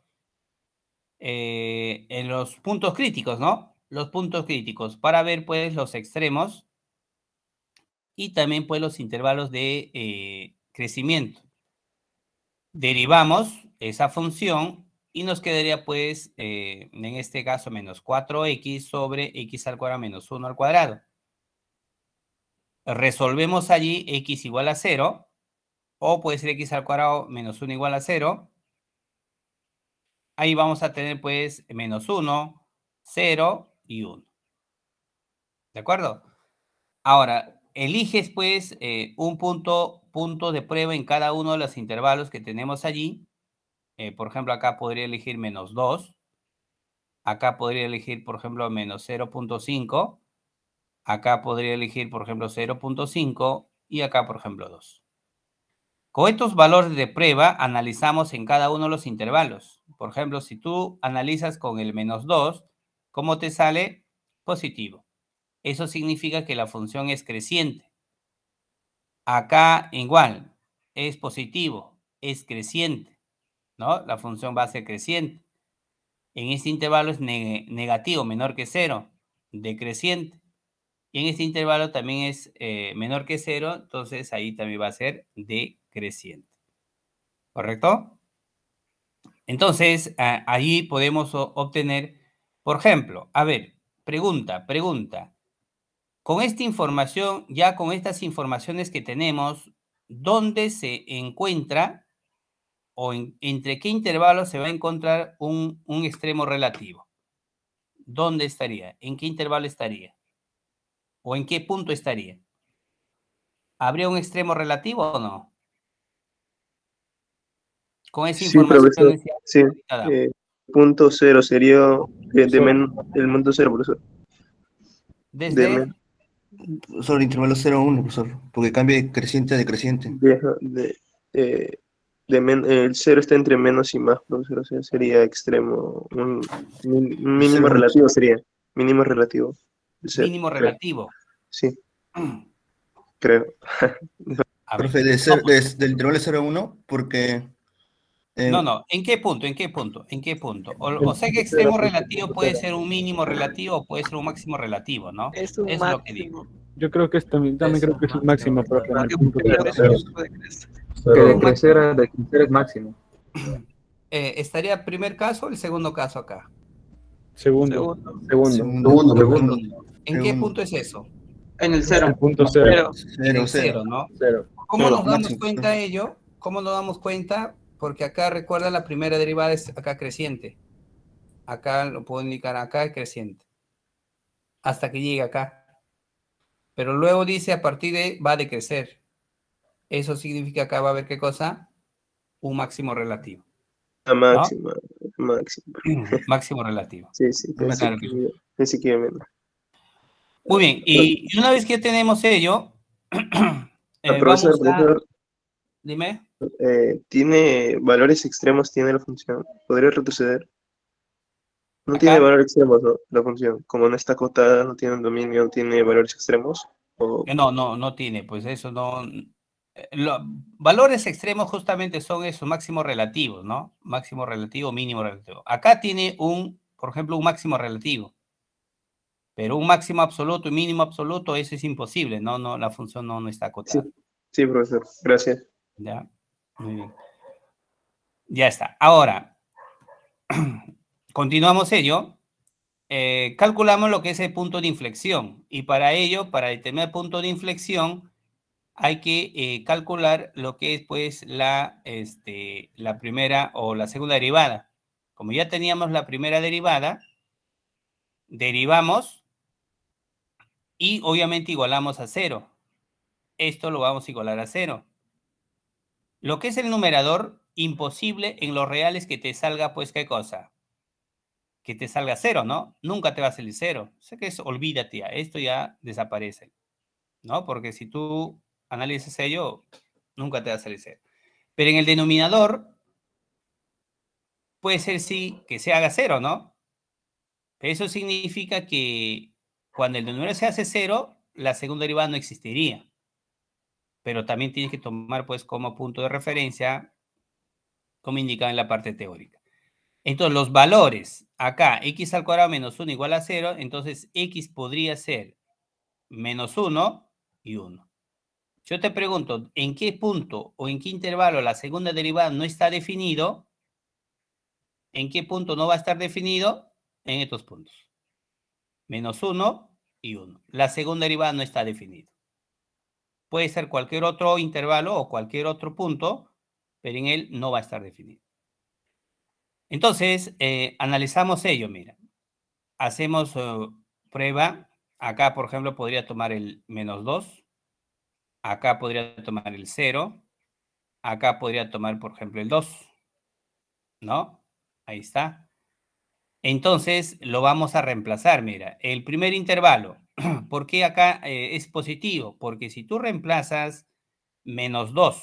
eh, en los puntos críticos, ¿no? Los puntos críticos para ver pues los extremos y también pues los intervalos de eh, crecimiento. Derivamos esa función y nos quedaría pues eh, en este caso menos cuatro x sobre x al cuadrado menos uno al cuadrado. Resolvemos allí x igual a cero, o puede ser x al cuadrado menos uno igual a cero. Ahí vamos a tener pues menos uno, cero y uno. ¿De acuerdo? Ahora, eliges pues eh, un punto, punto de prueba en cada uno de los intervalos que tenemos allí. Eh, por ejemplo, acá podría elegir menos dos. Acá podría elegir, por ejemplo, menos cero punto cinco. Acá podría elegir, por ejemplo, cero punto cinco. Y acá, por ejemplo, dos. Con estos valores de prueba, analizamos en cada uno de los intervalos. Por ejemplo, si tú analizas con el menos dos, ¿cómo te sale? Positivo. Eso significa que la función es creciente. Acá igual, es positivo, es creciente, ¿no? La función va a ser creciente. En este intervalo es neg negativo, menor que cero, decreciente. Y en este intervalo también es eh, menor que cero, entonces ahí también va a ser decreciente. ¿Correcto? Entonces, a, ahí podemos o, obtener, por ejemplo, a ver, pregunta, pregunta. Con esta información, ya con estas informaciones que tenemos, ¿dónde se encuentra o en, entre qué intervalos se va a encontrar un, un extremo relativo? ¿Dónde estaría? ¿En qué intervalo estaría? ¿O en qué punto estaría? ¿Habría un extremo relativo o no? Con esa Sí, información. profesor. Sí. Eh, punto cero sería eh, de men, el punto cero, profesor. Desde De men, Sobre el intervalo cero uno, profesor, porque cambia de creciente a decreciente. de, de, eh, de men, el cero está entre menos y más, profesor. O sea, sería extremo. Un, min- un mínimo Cero. relativo sería. Mínimo relativo. El cero, mínimo creo. relativo. Sí. Creo. A ver. Profe, de cero- de- del intervalo cero a uno, porque... eh, No, no, ¿en qué punto? ¿En qué punto? ¿En qué punto? O, o sea que extremo relativo puede ser un mínimo relativo o puede ser un máximo relativo, ¿no? Es un Es lo que digo. máximo. Yo creo que es también, también creo que es un máximo, profe, en el Porque punto primero cero es cero. un punto de crecer. Que de crecer a de crecer es máximo. Eh, ¿Estaría primer caso o el segundo caso acá? Segundo. Segundo. Segundo. Segundo. Segundo. ¿En qué Segundo. punto es eso? En el El cero. punto cero. En Cero, el cero. cero, ¿no? Cero. ¿Cómo Cero, nos damos máximo. cuenta de ello? ¿Cómo nos damos cuenta? Porque acá, recuerda, la primera derivada es acá creciente. Acá lo puedo indicar, acá es creciente. Hasta que llegue acá. Pero luego dice a partir de va a decrecer. Eso significa acá va a haber ¿qué cosa? Un máximo relativo. La máxima. Máxima. Máximo relativo. Sí, sí. Pensé Claro que sí. que, pensé que iba menos. Muy bien. Y, y una vez que tenemos ello, Ah, eh, profesor, vamos a... profesor, Dime. eh, ¿tiene valores extremos? ¿Tiene la función? ¿Podría retroceder? No Acá. tiene valores extremos, ¿no? La función. Como no está acotada, no tiene un dominio, no tiene valores extremos. O... No, no, no tiene. Pues eso no... eh, lo- valores extremos justamente son esos máximos relativos, ¿no? Máximo relativo, mínimo relativo. Acá tiene un, por ejemplo, un máximo relativo. Pero un máximo absoluto y mínimo absoluto, eso es imposible, ¿no? No, la función no, no está acotada. Sí, sí, profesor. Gracias. Ya, muy bien. Ya está. Ahora, continuamos ello. Eh, calculamos lo que es el punto de inflexión. Y para ello, para determinar el punto de inflexión, hay que eh, calcular lo que es, pues, la, este, la primera o la segunda derivada. Como ya teníamos la primera derivada, derivamos y obviamente igualamos a cero. Esto lo vamos a igualar a cero. Lo que es el numerador, imposible en los reales que te salga, pues, ¿qué cosa? Que te salga cero, ¿no? Nunca te va a salir cero. O sea que es, olvídate ya, esto ya desaparece, ¿no? Porque si tú analizas ello, nunca te va a salir cero. Pero en el denominador, puede ser sí que se haga cero, ¿no? Pero eso significa que cuando el denominador se hace cero, la segunda derivada no existiría. Pero también tienes que tomar, pues, como punto de referencia como indicado en la parte teórica. Entonces, los valores, acá, x al cuadrado menos uno igual a cero, entonces x podría ser menos uno y uno. Yo te pregunto, ¿en qué punto o en qué intervalo la segunda derivada no está definido? ¿En qué punto no va a estar definido? En estos puntos. Menos uno y uno. La segunda derivada no está definida. Puede ser cualquier otro intervalo o cualquier otro punto, pero en él no va a estar definido. Entonces, eh, analizamos ello, mira. Hacemos uh, prueba. Acá, por ejemplo, podría tomar el menos dos. Acá podría tomar el cero. Acá podría tomar, por ejemplo, el dos. ¿No? Ahí está. Entonces, lo vamos a reemplazar, mira. El primer intervalo. ¿Por qué acá eh, es positivo? Porque si tú reemplazas menos dos,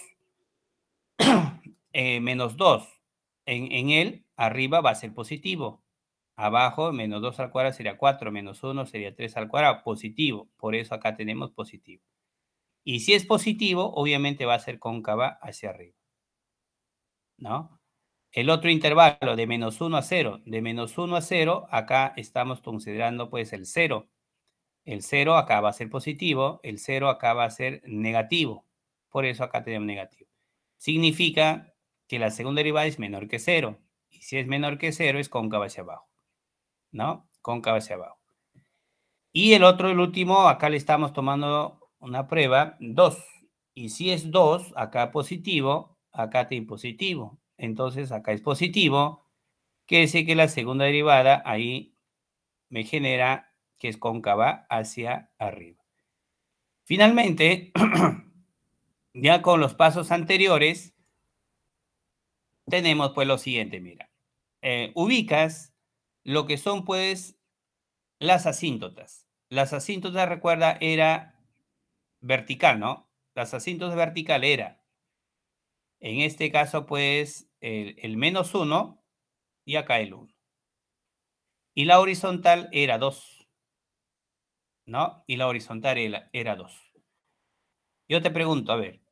eh, menos dos en, en él, arriba va a ser positivo. Abajo, menos dos al cuadrado sería cuatro, menos uno sería tres al cuadrado, positivo. Por eso acá tenemos positivo. Y si es positivo, obviamente va a ser cóncava hacia arriba. ¿No? El otro intervalo de menos uno a cero, de menos uno a cero, acá estamos considerando pues el cero. El cero acá va a ser positivo, el cero acá va a ser negativo. Por eso acá tenemos negativo. Significa que la segunda derivada es menor que cero. Y si es menor que cero, es cóncava hacia abajo. ¿No? Cóncava hacia abajo. Y el otro, el último, acá le estamos tomando una prueba, dos. Y si es dos, acá positivo, acá tiene positivo. Entonces, acá es positivo. Quiere decir que la segunda derivada ahí me genera que es cóncava hacia arriba. Finalmente, ya con los pasos anteriores, tenemos pues lo siguiente, mira. Eh, ubicas lo que son pues las asíntotas. Las asíntotas, recuerda, era vertical, ¿no? Las asíntotas vertical era, en este caso pues, el, el menos uno y acá el uno. Y la horizontal era dos, ¿no? Y la horizontal era, era dos. Yo te pregunto, a ver,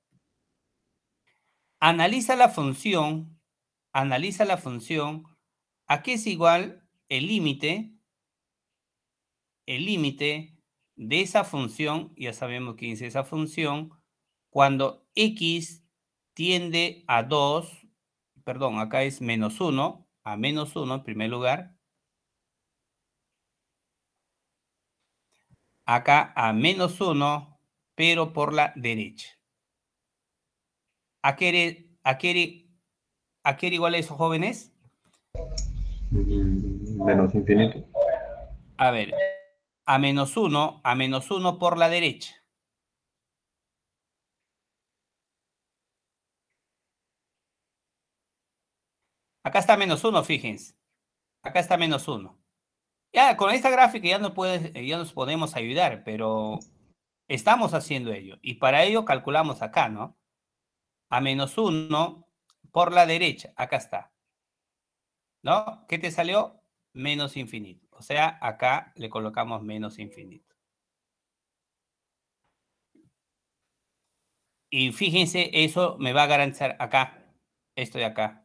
analiza la función, analiza la función, ¿a qué es igual el límite, el límite de esa función? Ya sabemos que dice esa función, cuando x tiende a dos, perdón, acá es menos uno, a menos uno en primer lugar, acá a menos uno, pero por la derecha. ¿A qué era, a qué era, a qué era igual eso, jóvenes? Menos infinito. A ver, a menos uno, a menos uno por la derecha. Acá está menos uno, fíjense. Acá está menos uno. Ya, con esta gráfica ya, no puede, ya nos podemos ayudar, pero estamos haciendo ello. Y para ello calculamos acá, ¿no? A menos uno por la derecha. Acá está. ¿No? ¿Qué te salió? Menos infinito. O sea, acá le colocamos menos infinito. Y fíjense, eso me va a garantizar acá. Esto de acá.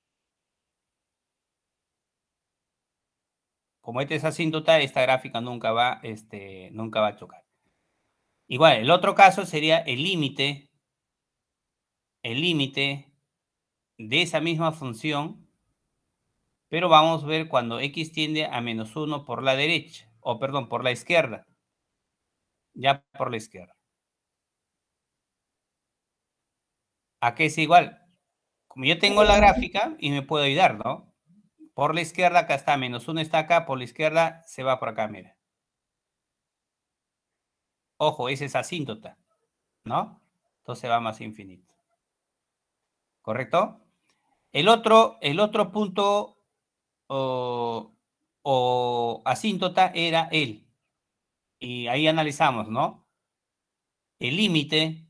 Como esta es asíntota, esta gráfica nunca va, este, nunca va a chocar. Igual, el otro caso sería el límite, el límite de esa misma función, pero vamos a ver cuando x tiende a menos uno por la derecha, o perdón, por la izquierda. Ya por la izquierda. ¿A qué es igual? Como yo tengo la gráfica y me puedo ayudar, ¿no? Por la izquierda acá está, menos uno está acá, por la izquierda se va por acá, mira. Ojo, esa es asíntota, ¿no? Entonces va más infinito. ¿Correcto? El otro, el otro punto o, o asíntota era el. Y ahí analizamos, ¿no? El límite,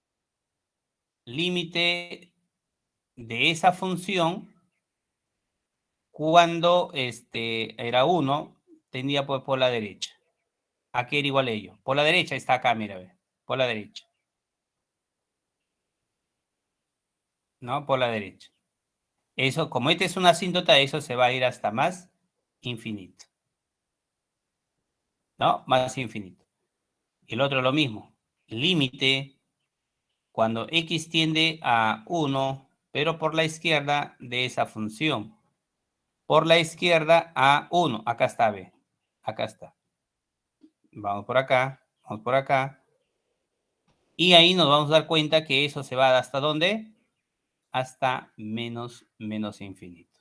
límite de esa función cuando este, era uno, tendía por, por la derecha. Aquí era igual a ello. Por la derecha está acá, mira, ve. Por la derecha. ¿No? Por la derecha. Eso, como este es una asíntota, eso se va a ir hasta más infinito. ¿No? Más infinito. Y el otro lo mismo. Límite cuando x tiende a uno, pero por la izquierda de esa función. Por la izquierda a uno. Acá está, B. Acá está. Vamos por acá. Vamos por acá. Y ahí nos vamos a dar cuenta que eso se va hasta ¿dónde? Hasta menos, menos infinito.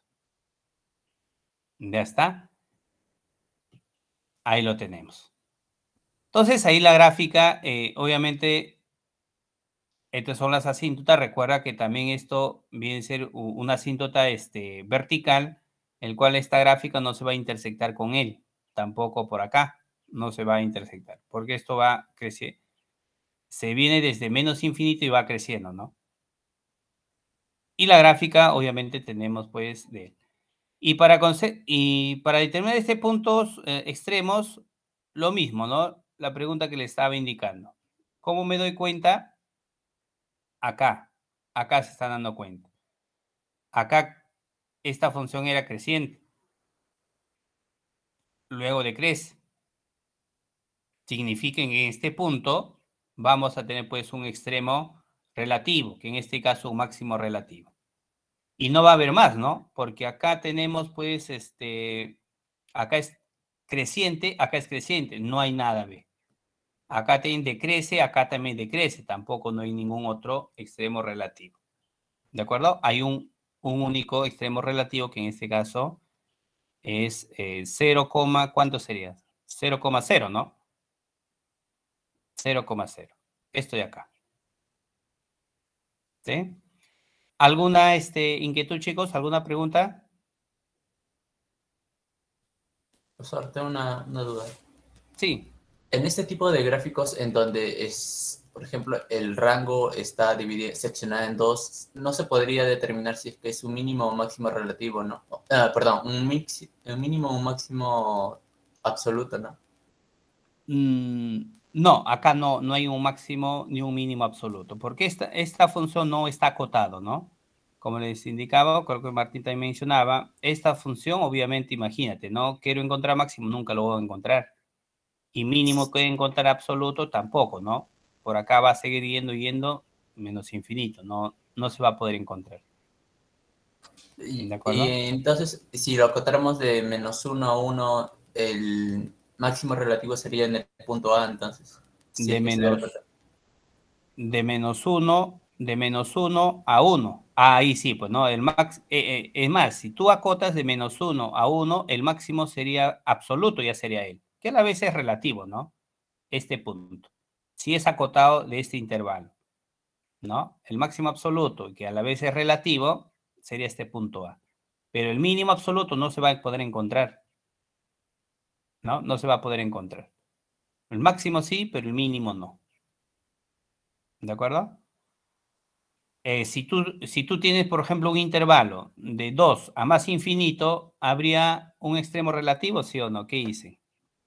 ¿Ya está? Ahí lo tenemos. Entonces, ahí la gráfica, eh, obviamente, estas son las asíntotas. Recuerda que también esto viene a ser una asíntota este, vertical, el cual esta gráfica no se va a intersectar con él. Tampoco por acá no se va a intersectar, porque esto va creciendo. Se viene desde menos infinito y va creciendo, ¿no? Y la gráfica, obviamente, tenemos pues de él. Y para, y para determinar este puntos eh, extremos, lo mismo, ¿no? La pregunta que le estaba indicando. ¿Cómo me doy cuenta? Acá. Acá se está dando cuenta. Acá esta función era creciente. Luego decrece. Significa que en este punto vamos a tener pues un extremo relativo, que en este caso un máximo relativo. Y no va a haber más, ¿no? Porque acá tenemos, pues, este, acá es creciente, acá es creciente, no hay nada, ¿ve? Acá también decrece, acá también decrece, tampoco no hay ningún otro extremo relativo. ¿De acuerdo? Hay un, un único extremo relativo que en este caso es eh, cero, ¿cuánto sería? cero coma cero, ¿no? cero coma cero. Esto de acá. ¿Sí? ¿Alguna este, inquietud, chicos? ¿Alguna pregunta? Profesor, tengo una, una duda. Sí. En este tipo de gráficos en donde es, por ejemplo, el rango está dividido, seccionado en dos, no se podría determinar si es que es un mínimo o máximo relativo, ¿no? Ah, perdón, un, mix, un mínimo o un máximo absoluto, ¿no? Mm, no, acá no, no hay un máximo ni un mínimo absoluto, porque esta, esta función no está acotado, ¿no? Como les indicaba, creo que Martín también mencionaba, esta función, obviamente, imagínate, ¿no? Quiero encontrar máximo, nunca lo voy a encontrar. Y mínimo que encontrar absoluto, tampoco, ¿no? Por acá va a seguir yendo, yendo, menos infinito, no, no se va a poder encontrar. Y, ¿De acuerdo? y entonces, si lo acotáramos de menos uno a uno, el máximo relativo sería en el punto A, entonces. Si de es que se menos, debe de menos uno, de menos uno a uno. Ah, ahí sí, pues, ¿no? El max, eh, eh, es más, si tú acotas de menos uno a uno, el máximo sería absoluto, ya sería él, que a la vez es relativo, ¿no? Este punto. Si es acotado de este intervalo, ¿no? El máximo absoluto, que a la vez es relativo, sería este punto A. Pero el mínimo absoluto no se va a poder encontrar, ¿no? No se va a poder encontrar. El máximo sí, pero el mínimo no. ¿De acuerdo? Eh, si, tú, si tú tienes, por ejemplo, un intervalo de dos a más infinito, ¿habría un extremo relativo, sí o no? ¿Qué hice?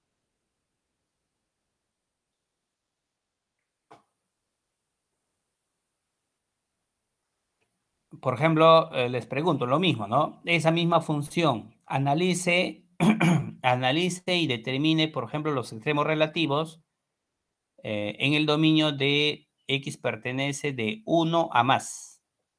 Por ejemplo, eh, les pregunto lo mismo, ¿no? Esa misma función, analice, analice y determine, por ejemplo, los extremos relativos eh, en el dominio de X pertenece de uno a más.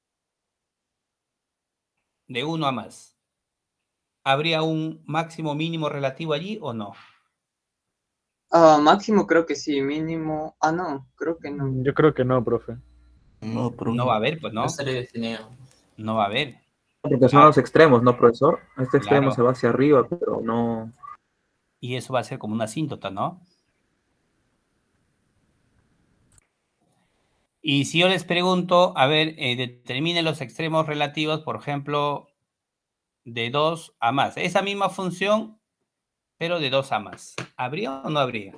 De uno a más. ¿Habría un máximo mínimo relativo allí o no? Ah, máximo creo que sí, mínimo. Ah, no, creo que no. Yo creo que no, profe. No, No va a haber, pues, ¿no? No estaría definido. No va a haber. Porque son Ah, los extremos, ¿no, profesor? Este extremo claro. se va hacia arriba, pero no... Y eso va a ser como una asíntota, ¿no? Y si yo les pregunto, a ver, eh, determine los extremos relativos, por ejemplo, de dos a más. Esa misma función, pero de dos a más. ¿Habría o no habría?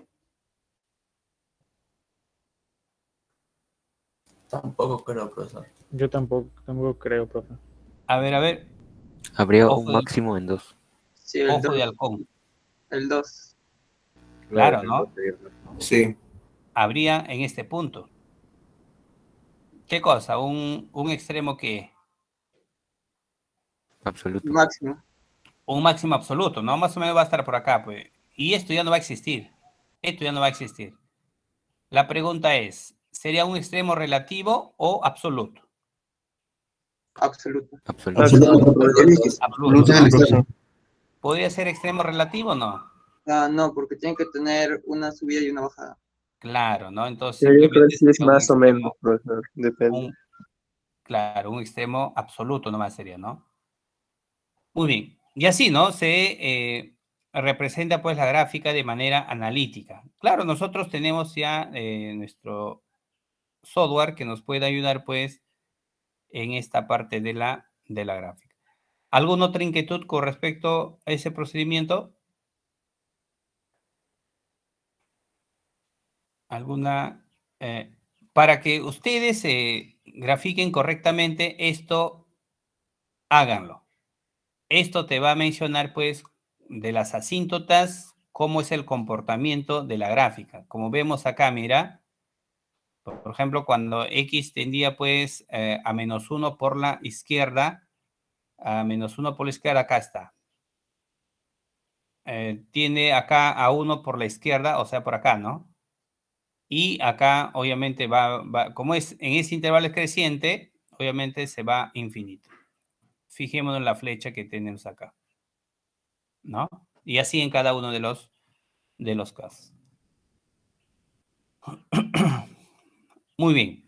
Tampoco creo, profesor. Yo tampoco, tampoco creo, profe. A ver, a ver. Habría Ojo un de- máximo en dos. Sí, el Ojo de dos. halcón. El dos. Claro, ¿no? Sí. Habría en este punto. ¿Qué cosa? ¿Un, un extremo que Absoluto. Máximo. Un máximo absoluto, ¿no? Más o menos va a estar por acá, pues. Y esto ya no va a existir. Esto ya no va a existir. La pregunta es, ¿sería un extremo relativo o absoluto? Absoluto. Absoluto. Absoluto. Absoluto, en el ¿no? extremo. ¿Podría ser extremo relativo o no? Ah, no, porque tiene que tener una subida y una bajada. Claro, ¿no? Entonces Yo creo simplemente que sí es sería un más o extremo, menos, profesor. Depende. un- claro, un extremo absoluto nomás sería, ¿no? Muy bien. Y así, ¿no? Se eh, representa pues la gráfica de manera analítica. Claro, nosotros tenemos ya eh, nuestro software que nos puede ayudar pues en esta parte de la, de la gráfica. ¿Alguna otra inquietud con respecto a ese procedimiento? ¿Alguna? eh, para que ustedes eh, grafiquen correctamente esto, háganlo. Esto te va a mencionar, pues, de las asíntotas, cómo es el comportamiento de la gráfica. Como vemos acá, mira, por ejemplo, cuando X tendía, pues, eh, a menos uno por la izquierda, a menos uno por la izquierda, acá está. Eh, tiene acá a uno por la izquierda, o sea, por acá, ¿no? Y acá, obviamente, va, va, como es en ese intervalo creciente, obviamente se va infinito. Fijémonos en la flecha que tenemos acá, ¿no? Y así en cada uno de los, de los casos. Muy bien.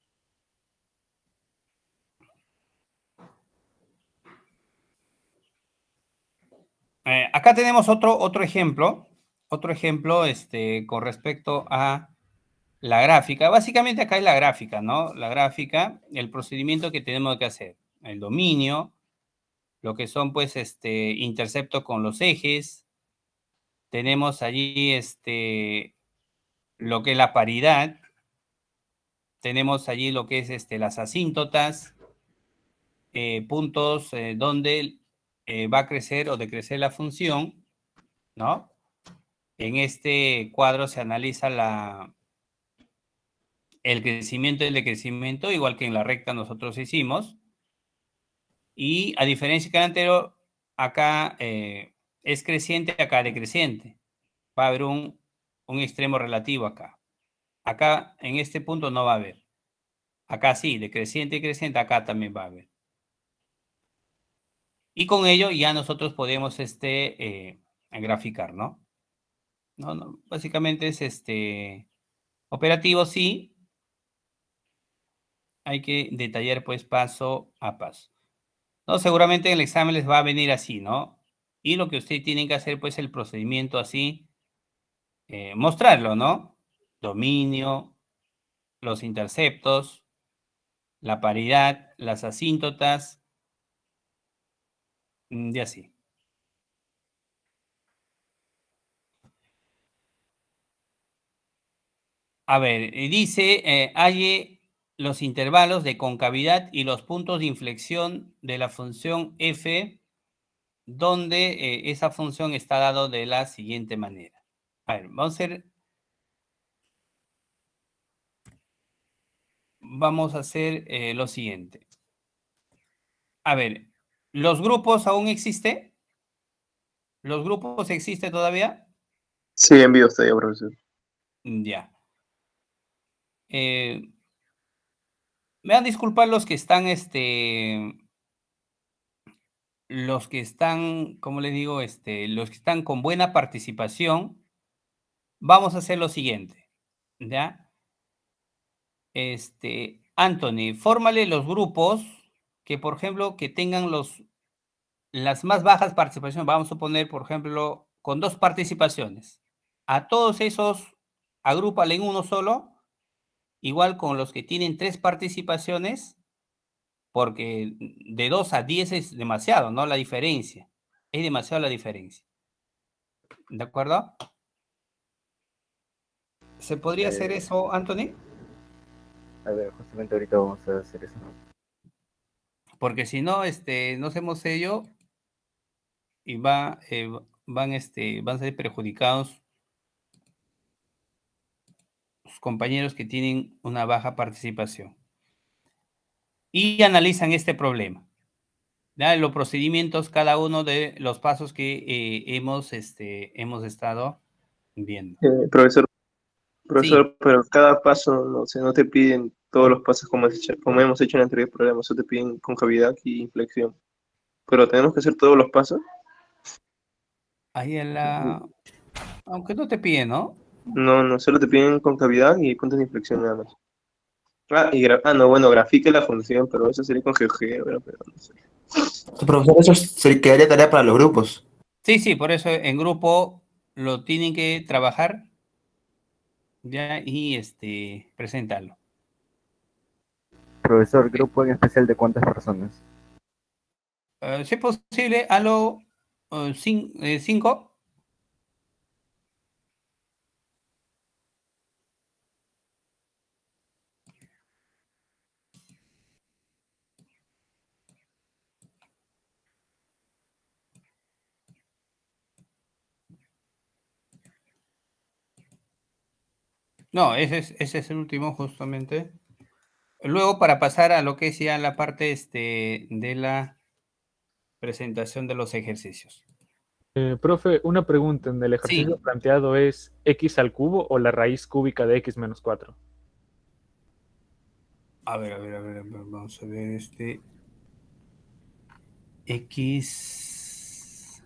Eh, acá tenemos otro, otro ejemplo, otro ejemplo este, con respecto a la gráfica. Básicamente acá es la gráfica, ¿no? La gráfica, el procedimiento que tenemos que hacer. El dominio, lo que son pues este intercepto con los ejes. Tenemos allí este, lo que es la paridad. Tenemos allí lo que es este, las asíntotas. Eh, puntos eh, donde eh, va a crecer o decrecer la función, ¿no? En este cuadro se analiza la, el crecimiento y el decrecimiento, igual que en la recta nosotros hicimos. Y a diferencia que el anterior, acá eh, es creciente, acá decreciente. Va a haber un, un extremo relativo acá. Acá, en este punto, no va a haber. Acá sí, decreciente y creciente, acá también va a haber. Y con ello ya nosotros podemos este, eh, graficar, ¿no? No, no, básicamente es este operativo, sí. Hay que detallar pues paso a paso. No, seguramente en el examen les va a venir así, ¿no? Y lo que ustedes tienen que hacer pues el procedimiento así, eh, mostrarlo, ¿no? Dominio, los interceptos, la paridad, las asíntotas, y así. A ver, dice, eh, halle los intervalos de concavidad y los puntos de inflexión de la función f, donde eh, esa función está dado de la siguiente manera. A ver, vamos a hacer, vamos a hacer eh, lo siguiente. A ver, ¿los grupos aún existen? ¿Los grupos existen todavía? Sí, envío usted ya, profesor. Ya. Eh, me van a disculpar los que están, este, los que están, ¿cómo les digo? Este, los que están con buena participación. Vamos a hacer lo siguiente, ¿ya? Este, Anthony, fórmale los grupos que, por ejemplo, que tengan los, las más bajas participaciones. Vamos a poner, por ejemplo, con dos participaciones. A todos esos, agrúpale en uno solo, igual con los que tienen tres participaciones, porque de dos a diez es demasiado, ¿no? La diferencia. Es demasiado la diferencia. ¿De acuerdo? ¿Se podría Eh, hacer eso, Anthony? A ver, justamente ahorita vamos a hacer eso. Porque si no, este, no hacemos ello y va, eh, van, este, van a ser perjudicados sus compañeros que tienen una baja participación. Y analizan este problema. Ya, los procedimientos, cada uno de los pasos que eh, hemos, este, hemos estado viendo. Eh, profesor, profesor, Sí. pero cada paso, no sé, no te piden todos los pasos como, has hecho- como hemos hecho en el anterior programa, solo te piden concavidad y inflexión. Pero tenemos que hacer todos los pasos. Ahí en la... Aunque no te piden, ¿no? No, no, solo te piden concavidad y puntos de inflexión nada más. Ah, y gra- ah, no, bueno, grafique la función, pero eso sería con GeoGebra, pero no sé. Profesor, eso se quedaría tarea para los grupos. Sí, sí, por eso en grupo lo tienen que trabajar ya y este, presentarlo. Profesor, grupo en especial de cuántas personas. Eh, si es posible, a lo eh, cin- eh, cinco. No, ese es, ese es el último justamente. Luego, para pasar a lo que es ya la parte este, de la presentación de los ejercicios. Eh, profe, una pregunta. ¿En el ejercicio Sí. planteado es x al cubo o la raíz cúbica de x menos cuatro? A ver, a ver, a ver, a ver, vamos a ver este. X.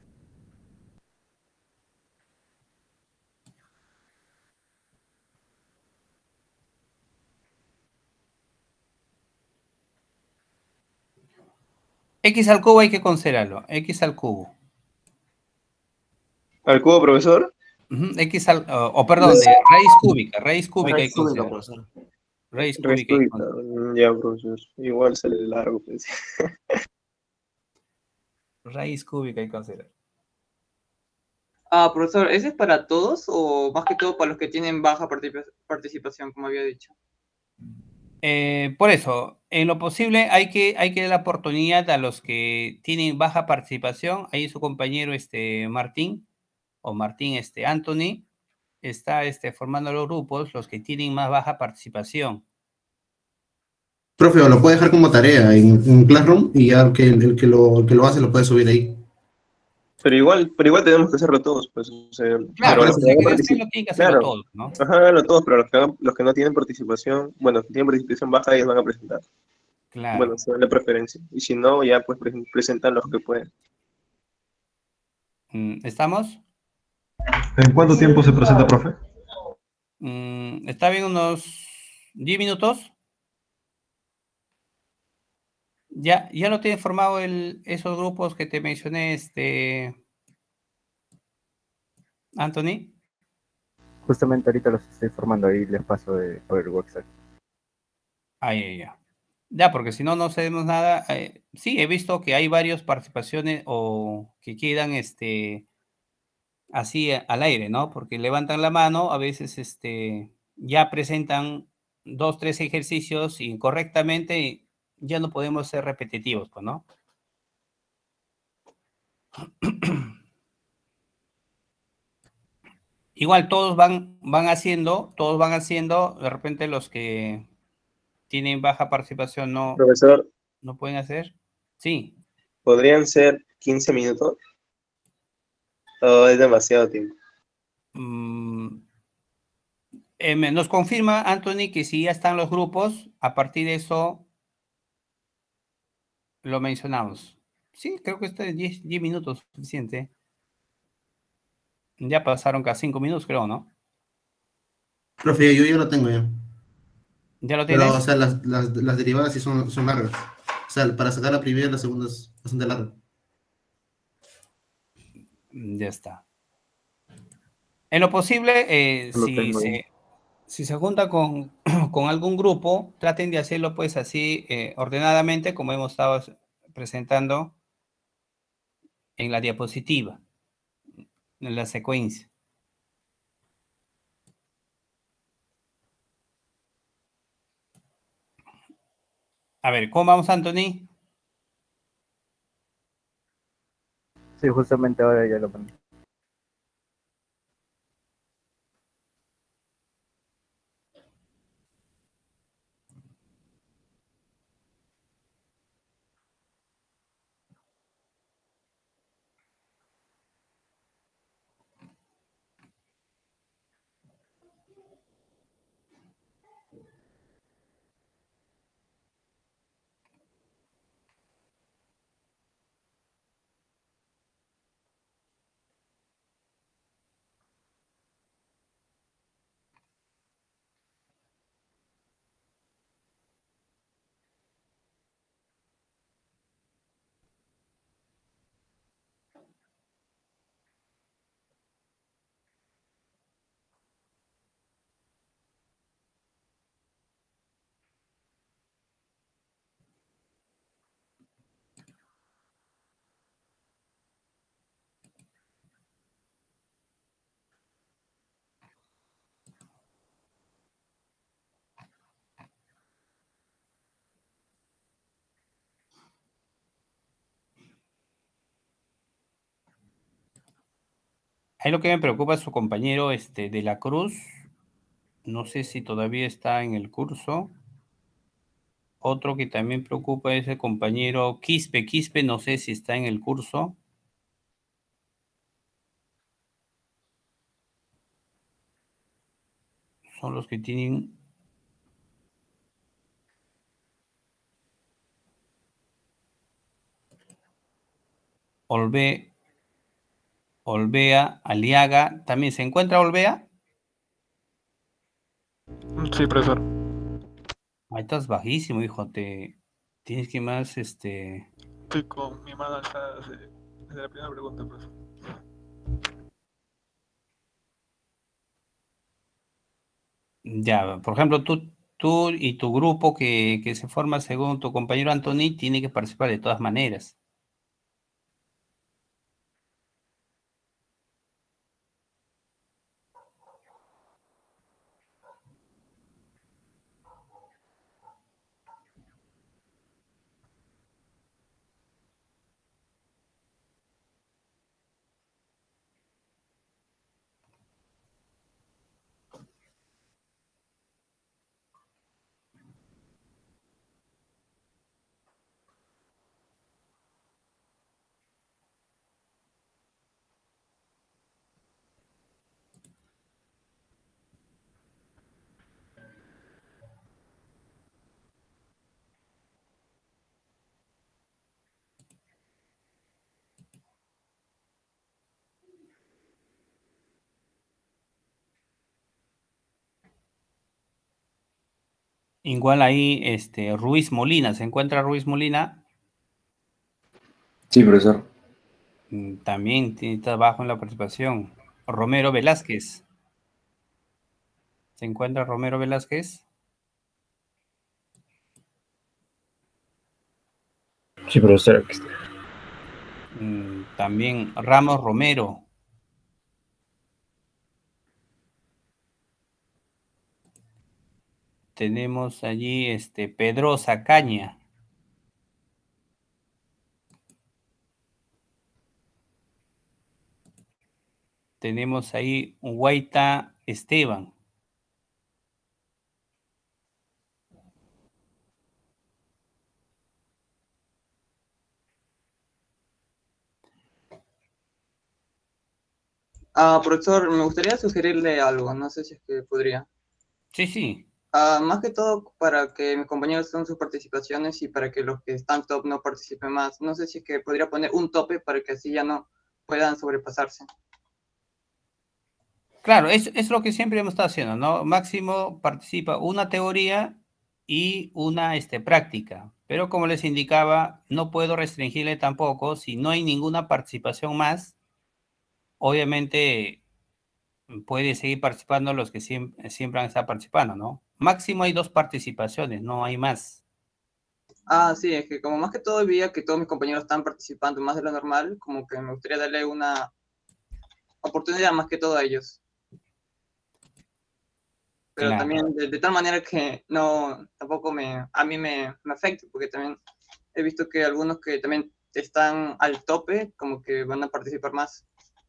X al cubo hay que considerarlo. X al cubo. ¿Al cubo, profesor? Ujú, X al. O oh, perdón, de raíz cúbica. Raíz cúbica hay Raíz que cúbica, considerar. profesor. Raíz Raíz cúbica hay que cúbica, considerar. mm, ya, profesor. Igual sale largo, pues. Raíz cúbica hay que considerar. Ah, profesor, ¿ese es para todos o más que todo para los que tienen baja participa- participación, como había dicho? Eh, por eso, en lo posible hay que, hay que dar la oportunidad a los que tienen baja participación. Ahí su compañero este, Martín, o Martín este, Anthony, está este, formando los grupos, los que tienen más baja participación. Profe, o lo puede dejar como tarea en, en Classroom y ya el que, el, que lo, el que lo hace lo puede subir ahí. Pero igual, pero igual tenemos que hacerlo todos, pues. O sea, Claro, pero los los que que hagan quieren particip- hacerlo tienen que hacerlo claro, todos, ¿no? ajá, háganlo todos, pero los que, hagan- los que no tienen participación, bueno, que tienen participación baja, ellos van a presentar. Claro. Bueno, se da la preferencia. Y si no, ya pues pre- presentan los que pueden. Mm, ¿Estamos? ¿En cuánto tiempo se presenta, profe? Mm, ¿Está bien unos diez minutos? Ya, ya lo tiene formado el, esos grupos que te mencioné, este, Anthony. Justamente ahorita los estoy formando ahí, les paso de, por el WhatsApp. Ahí, ahí, ya. Ya, porque si no, no sabemos nada. Eh, sí, he visto que hay varias participaciones o que quedan este, así a- al aire, ¿no? Porque levantan la mano, a veces este, ya presentan dos, tres ejercicios incorrectamente y ya no podemos ser repetitivos, pues, ¿no? Igual todos van, van haciendo, todos van haciendo, de repente los que tienen baja participación no, Profesor, no pueden hacer. Sí. ¿podrían ser quince minutos? O es demasiado tiempo. Mm, eh, me- nos confirma Anthony que si ya están los grupos, a partir de eso lo mencionamos. Sí, creo que este es diez, diez minutos suficiente. Ya pasaron casi cinco minutos, creo, ¿no? Profe, yo ya lo tengo ya. ¿Ya lo Pero, tienes? o sea, las, las, las derivadas sí son, son largas. O sea, para sacar la primera y la segunda es bastante largo. Mm, Ya está. En lo posible, eh, Lo si tengo ahí. se, si se junta con, con algún grupo, traten de hacerlo pues así eh, ordenadamente, como hemos estado presentando en la diapositiva, en la secuencia. A ver, ¿cómo vamos, Anthony? Sí, justamente ahora ya lo pongo. Ahí lo que me preocupa es su compañero este, de la Cruz. No sé si todavía está en el curso. Otro que también preocupa es el compañero Quispe. Quispe, no sé si está en el curso. Son los que tienen... Olve, Olvea, Aliaga. ¿También se encuentra Olvea? Sí, profesor. Ahí estás bajísimo, hijo. Te tienes que más, este... Estoy con mi mano alzada desde, desde la primera pregunta, profesor. Ya, por ejemplo, tú, tú y tu grupo que, que se forma según tu compañero Anthony tiene que participar de todas maneras. Igual ahí, este, Ruiz Molina, ¿se encuentra Ruiz Molina? Sí, profesor. Mm, También tiene- está bajo en la participación. Romero Velázquez. ¿Se encuentra Romero Velázquez? Sí, profesor. Aquí está. Mm, También Ramos Romero. Tenemos allí este, Pedrosa Caña. Tenemos ahí Guaita Esteban. Ah, profesor, me gustaría sugerirle algo, no sé si es que podría. Sí, sí. Ah, más que todo para que mis compañeros tengan sus participaciones y para que los que están top no participen más. No sé si es que podría poner un tope para que así ya no puedan sobrepasarse. Claro, es, es lo que siempre hemos estado haciendo, ¿no? Máximo participa una teoría y una este, práctica. Pero como les indicaba, no puedo restringirle tampoco. Si no hay ninguna participación más, obviamente puede seguir participando los que siempre, siempre han estado participando, ¿no? Máximo hay dos participaciones, no hay más. Ah, sí, es que como más que todo veía que todos mis compañeros están participando más de lo normal, como que me gustaría darle una oportunidad más que todo a ellos. Pero Claro. también de, de tal manera que no, tampoco me, a mí me, me afecte, porque también he visto que algunos que también están al tope, como que van a participar más.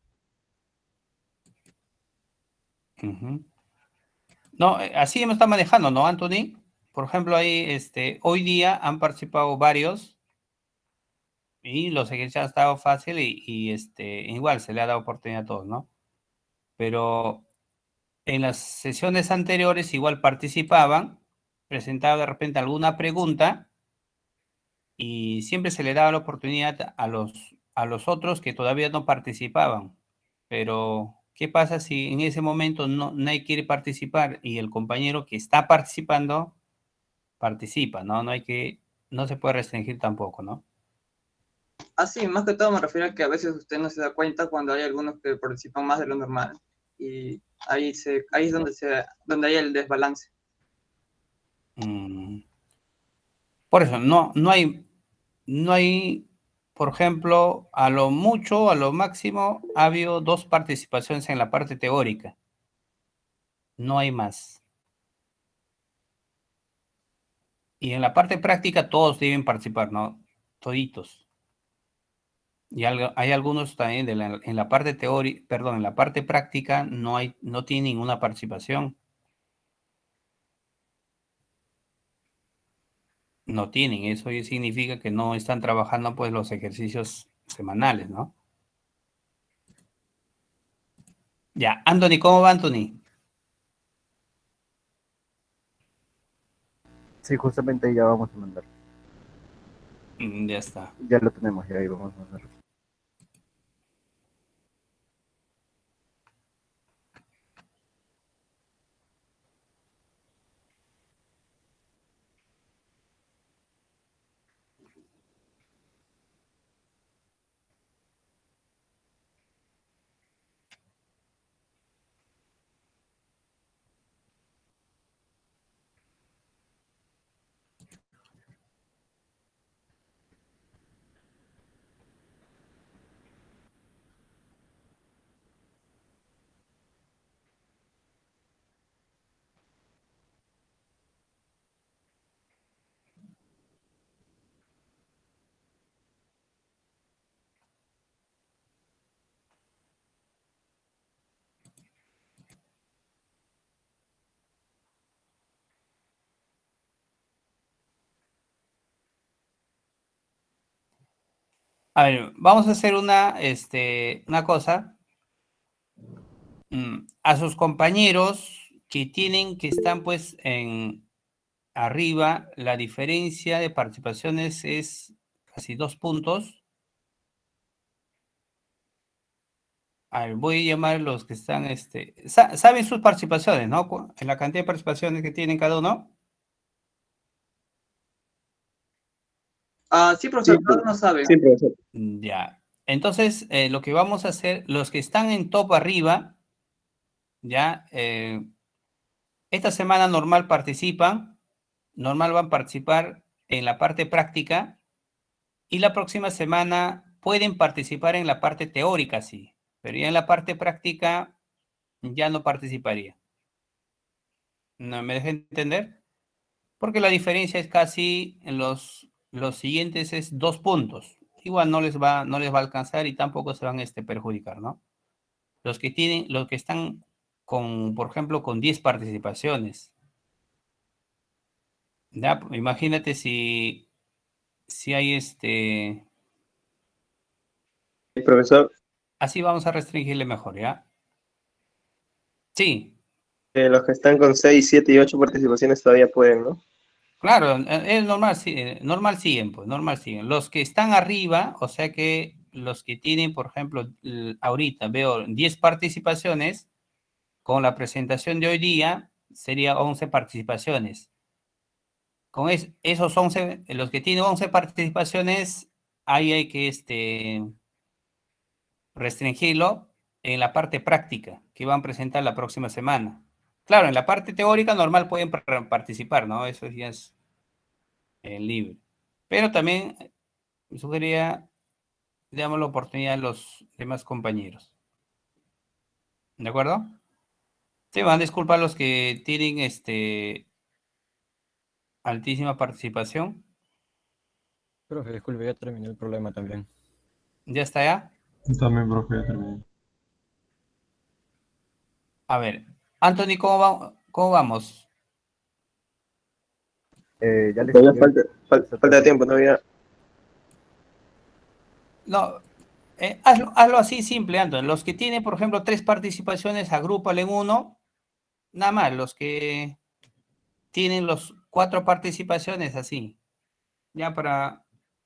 Ujú. No, eh, así hemos estado manejando, ¿no, Anthony? Por ejemplo, ahí, este, hoy día han participado varios y los ejercicios han estado fácil y, y, este, igual se le ha dado oportunidad a todos, ¿no? Pero en las sesiones anteriores igual participaban, presentaban de repente alguna pregunta y siempre se le daba la oportunidad a los, a los otros que todavía no participaban. Pero, ¿qué pasa si en ese momento no, nadie quiere participar y el compañero que está participando participa, ¿no? No hay que, no se puede restringir tampoco, ¿no? Ah, sí, más que todo me refiero a que a veces usted no se da cuenta cuando hay algunos que participan más de lo normal. Y ahí, se, ahí es donde, se, donde hay el desbalance. Mm. Por eso, no, no hay, no hay, por ejemplo, a lo mucho, a lo máximo, ha habido dos participaciones en la parte teórica. No hay más. Y en la parte práctica todos deben participar, ¿no? Toditos. Y algo- hay algunos también de la- en la parte teórica, perdón, en la parte práctica no hay, no tiene ninguna participación. No tienen, eso ya significa que no están trabajando pues los ejercicios semanales, ¿no? Ya, Anthony, ¿cómo va Anthony? Sí, justamente ya vamos a mandar. Mm, Ya está. Ya lo tenemos, ya ahí vamos a mandar. A ver, vamos a hacer una, este, una cosa. Mm, A sus compañeros que tienen, que están pues en arriba, la diferencia de participaciones es casi dos puntos. A ver, voy a llamar a los que están, este, sa- saben sus participaciones, ¿no? Cu- En la cantidad de participaciones que tienen cada uno. Ah, sí, profesor, todos no saben. Sí, profesor. Mm, Ya. Entonces, eh, lo que vamos a hacer, los que están en top arriba, ya, eh, esta semana normal participan, normal van a participar en la parte práctica y la próxima semana pueden participar en la parte teórica, sí, pero ya en la parte práctica ya no participaría. ¿No me dejan entender? Porque la diferencia es casi en los, los siguientes es dos puntos. Igual no les va, no les va a alcanzar y tampoco se van a este, perjudicar, ¿no? Los que tienen, los que están con, por ejemplo, con diez participaciones. ¿Ya? Imagínate si, si hay este. Profesor, Así vamos a restringirle mejor, ¿ya? Sí, eh, los que están con seis, siete y ocho participaciones todavía pueden, ¿no? claro, eh, es normal, sí, eh, normal siguen, pues, normal siguen. Los que están arriba, o sea que los que tienen, por ejemplo, l- ahorita veo diez participaciones, con la presentación de hoy día sería once participaciones. Con es- esos once, los que tienen once participaciones, ahí hay que este, restringirlo en la parte práctica que van a presentar la próxima semana. Claro, en la parte teórica normal pueden par- participar, ¿no? Eso ya es eh, libre. Pero también eh, me sugería, le damos la oportunidad a los demás compañeros. ¿De acuerdo? Se van a disculpar los que tienen este, altísima participación. Profe, disculpe, ya terminé el problema también. ¿Ya está ya? También, profe, ya terminé. A ver, Anthony, ¿cómo, va- cómo vamos? Eh, ya les Todavía envié falta, fal- el- falta tiempo, todavía. No, eh, hazlo, hazlo así simple, Anthony. Los que tienen, por ejemplo, tres participaciones, agrúpalo en uno. Nada más, los que tienen los cuatro participaciones, así. Ya para,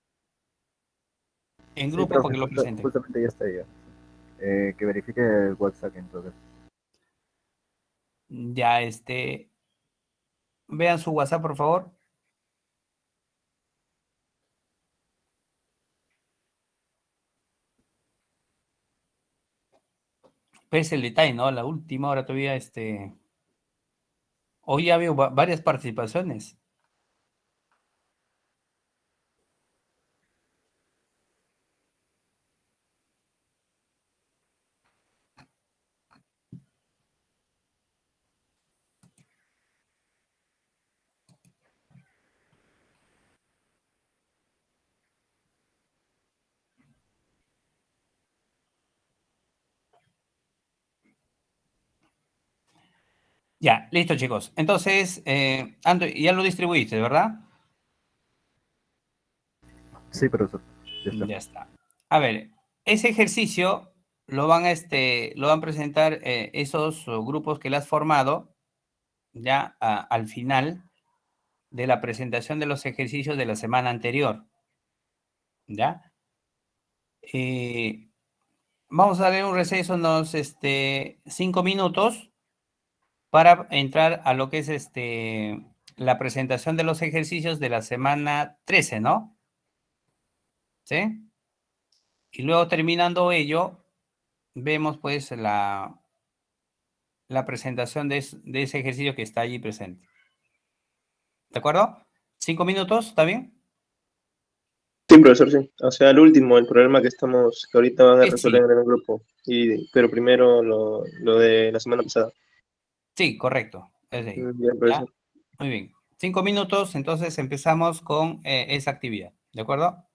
en Sí, grupo, para profe, que lo justa- presenten. justamente ya está ya. Eh, que verifique el WhatsApp entonces. Ya, este, vean su WhatsApp, por favor. Pero es el detalle, ¿no? La última hora todavía, este, hoy ya veo va- varias participaciones. Ya, listo, chicos. Entonces, eh, Ando, ya lo distribuiste, ¿verdad? Sí, profesor. Ya está. Ya está. A ver, ese ejercicio lo van a, este, lo van a presentar eh, esos uh, grupos que le has formado ya a- al final de la presentación de los ejercicios de la semana anterior. ¿Ya? Eh, vamos a dar un receso unos este, cinco minutos para entrar a lo que es este, la presentación de los ejercicios de la semana trece, ¿no? ¿Sí? Y luego terminando ello, vemos pues la, la presentación de, es- de ese ejercicio que está allí presente. ¿De acuerdo? ¿Cinco minutos? ¿Está bien? Sí, profesor, sí. O sea, el último, el problema que estamos, que ahorita van a Eh, resolver sí, en el grupo. Y, pero primero lo, lo de la semana pasada. sí, correcto. Es ahí. Mm, Bien, ¿Ya? profesor. Muy bien. Cinco minutos, entonces empezamos con eh, esa actividad. ¿De acuerdo?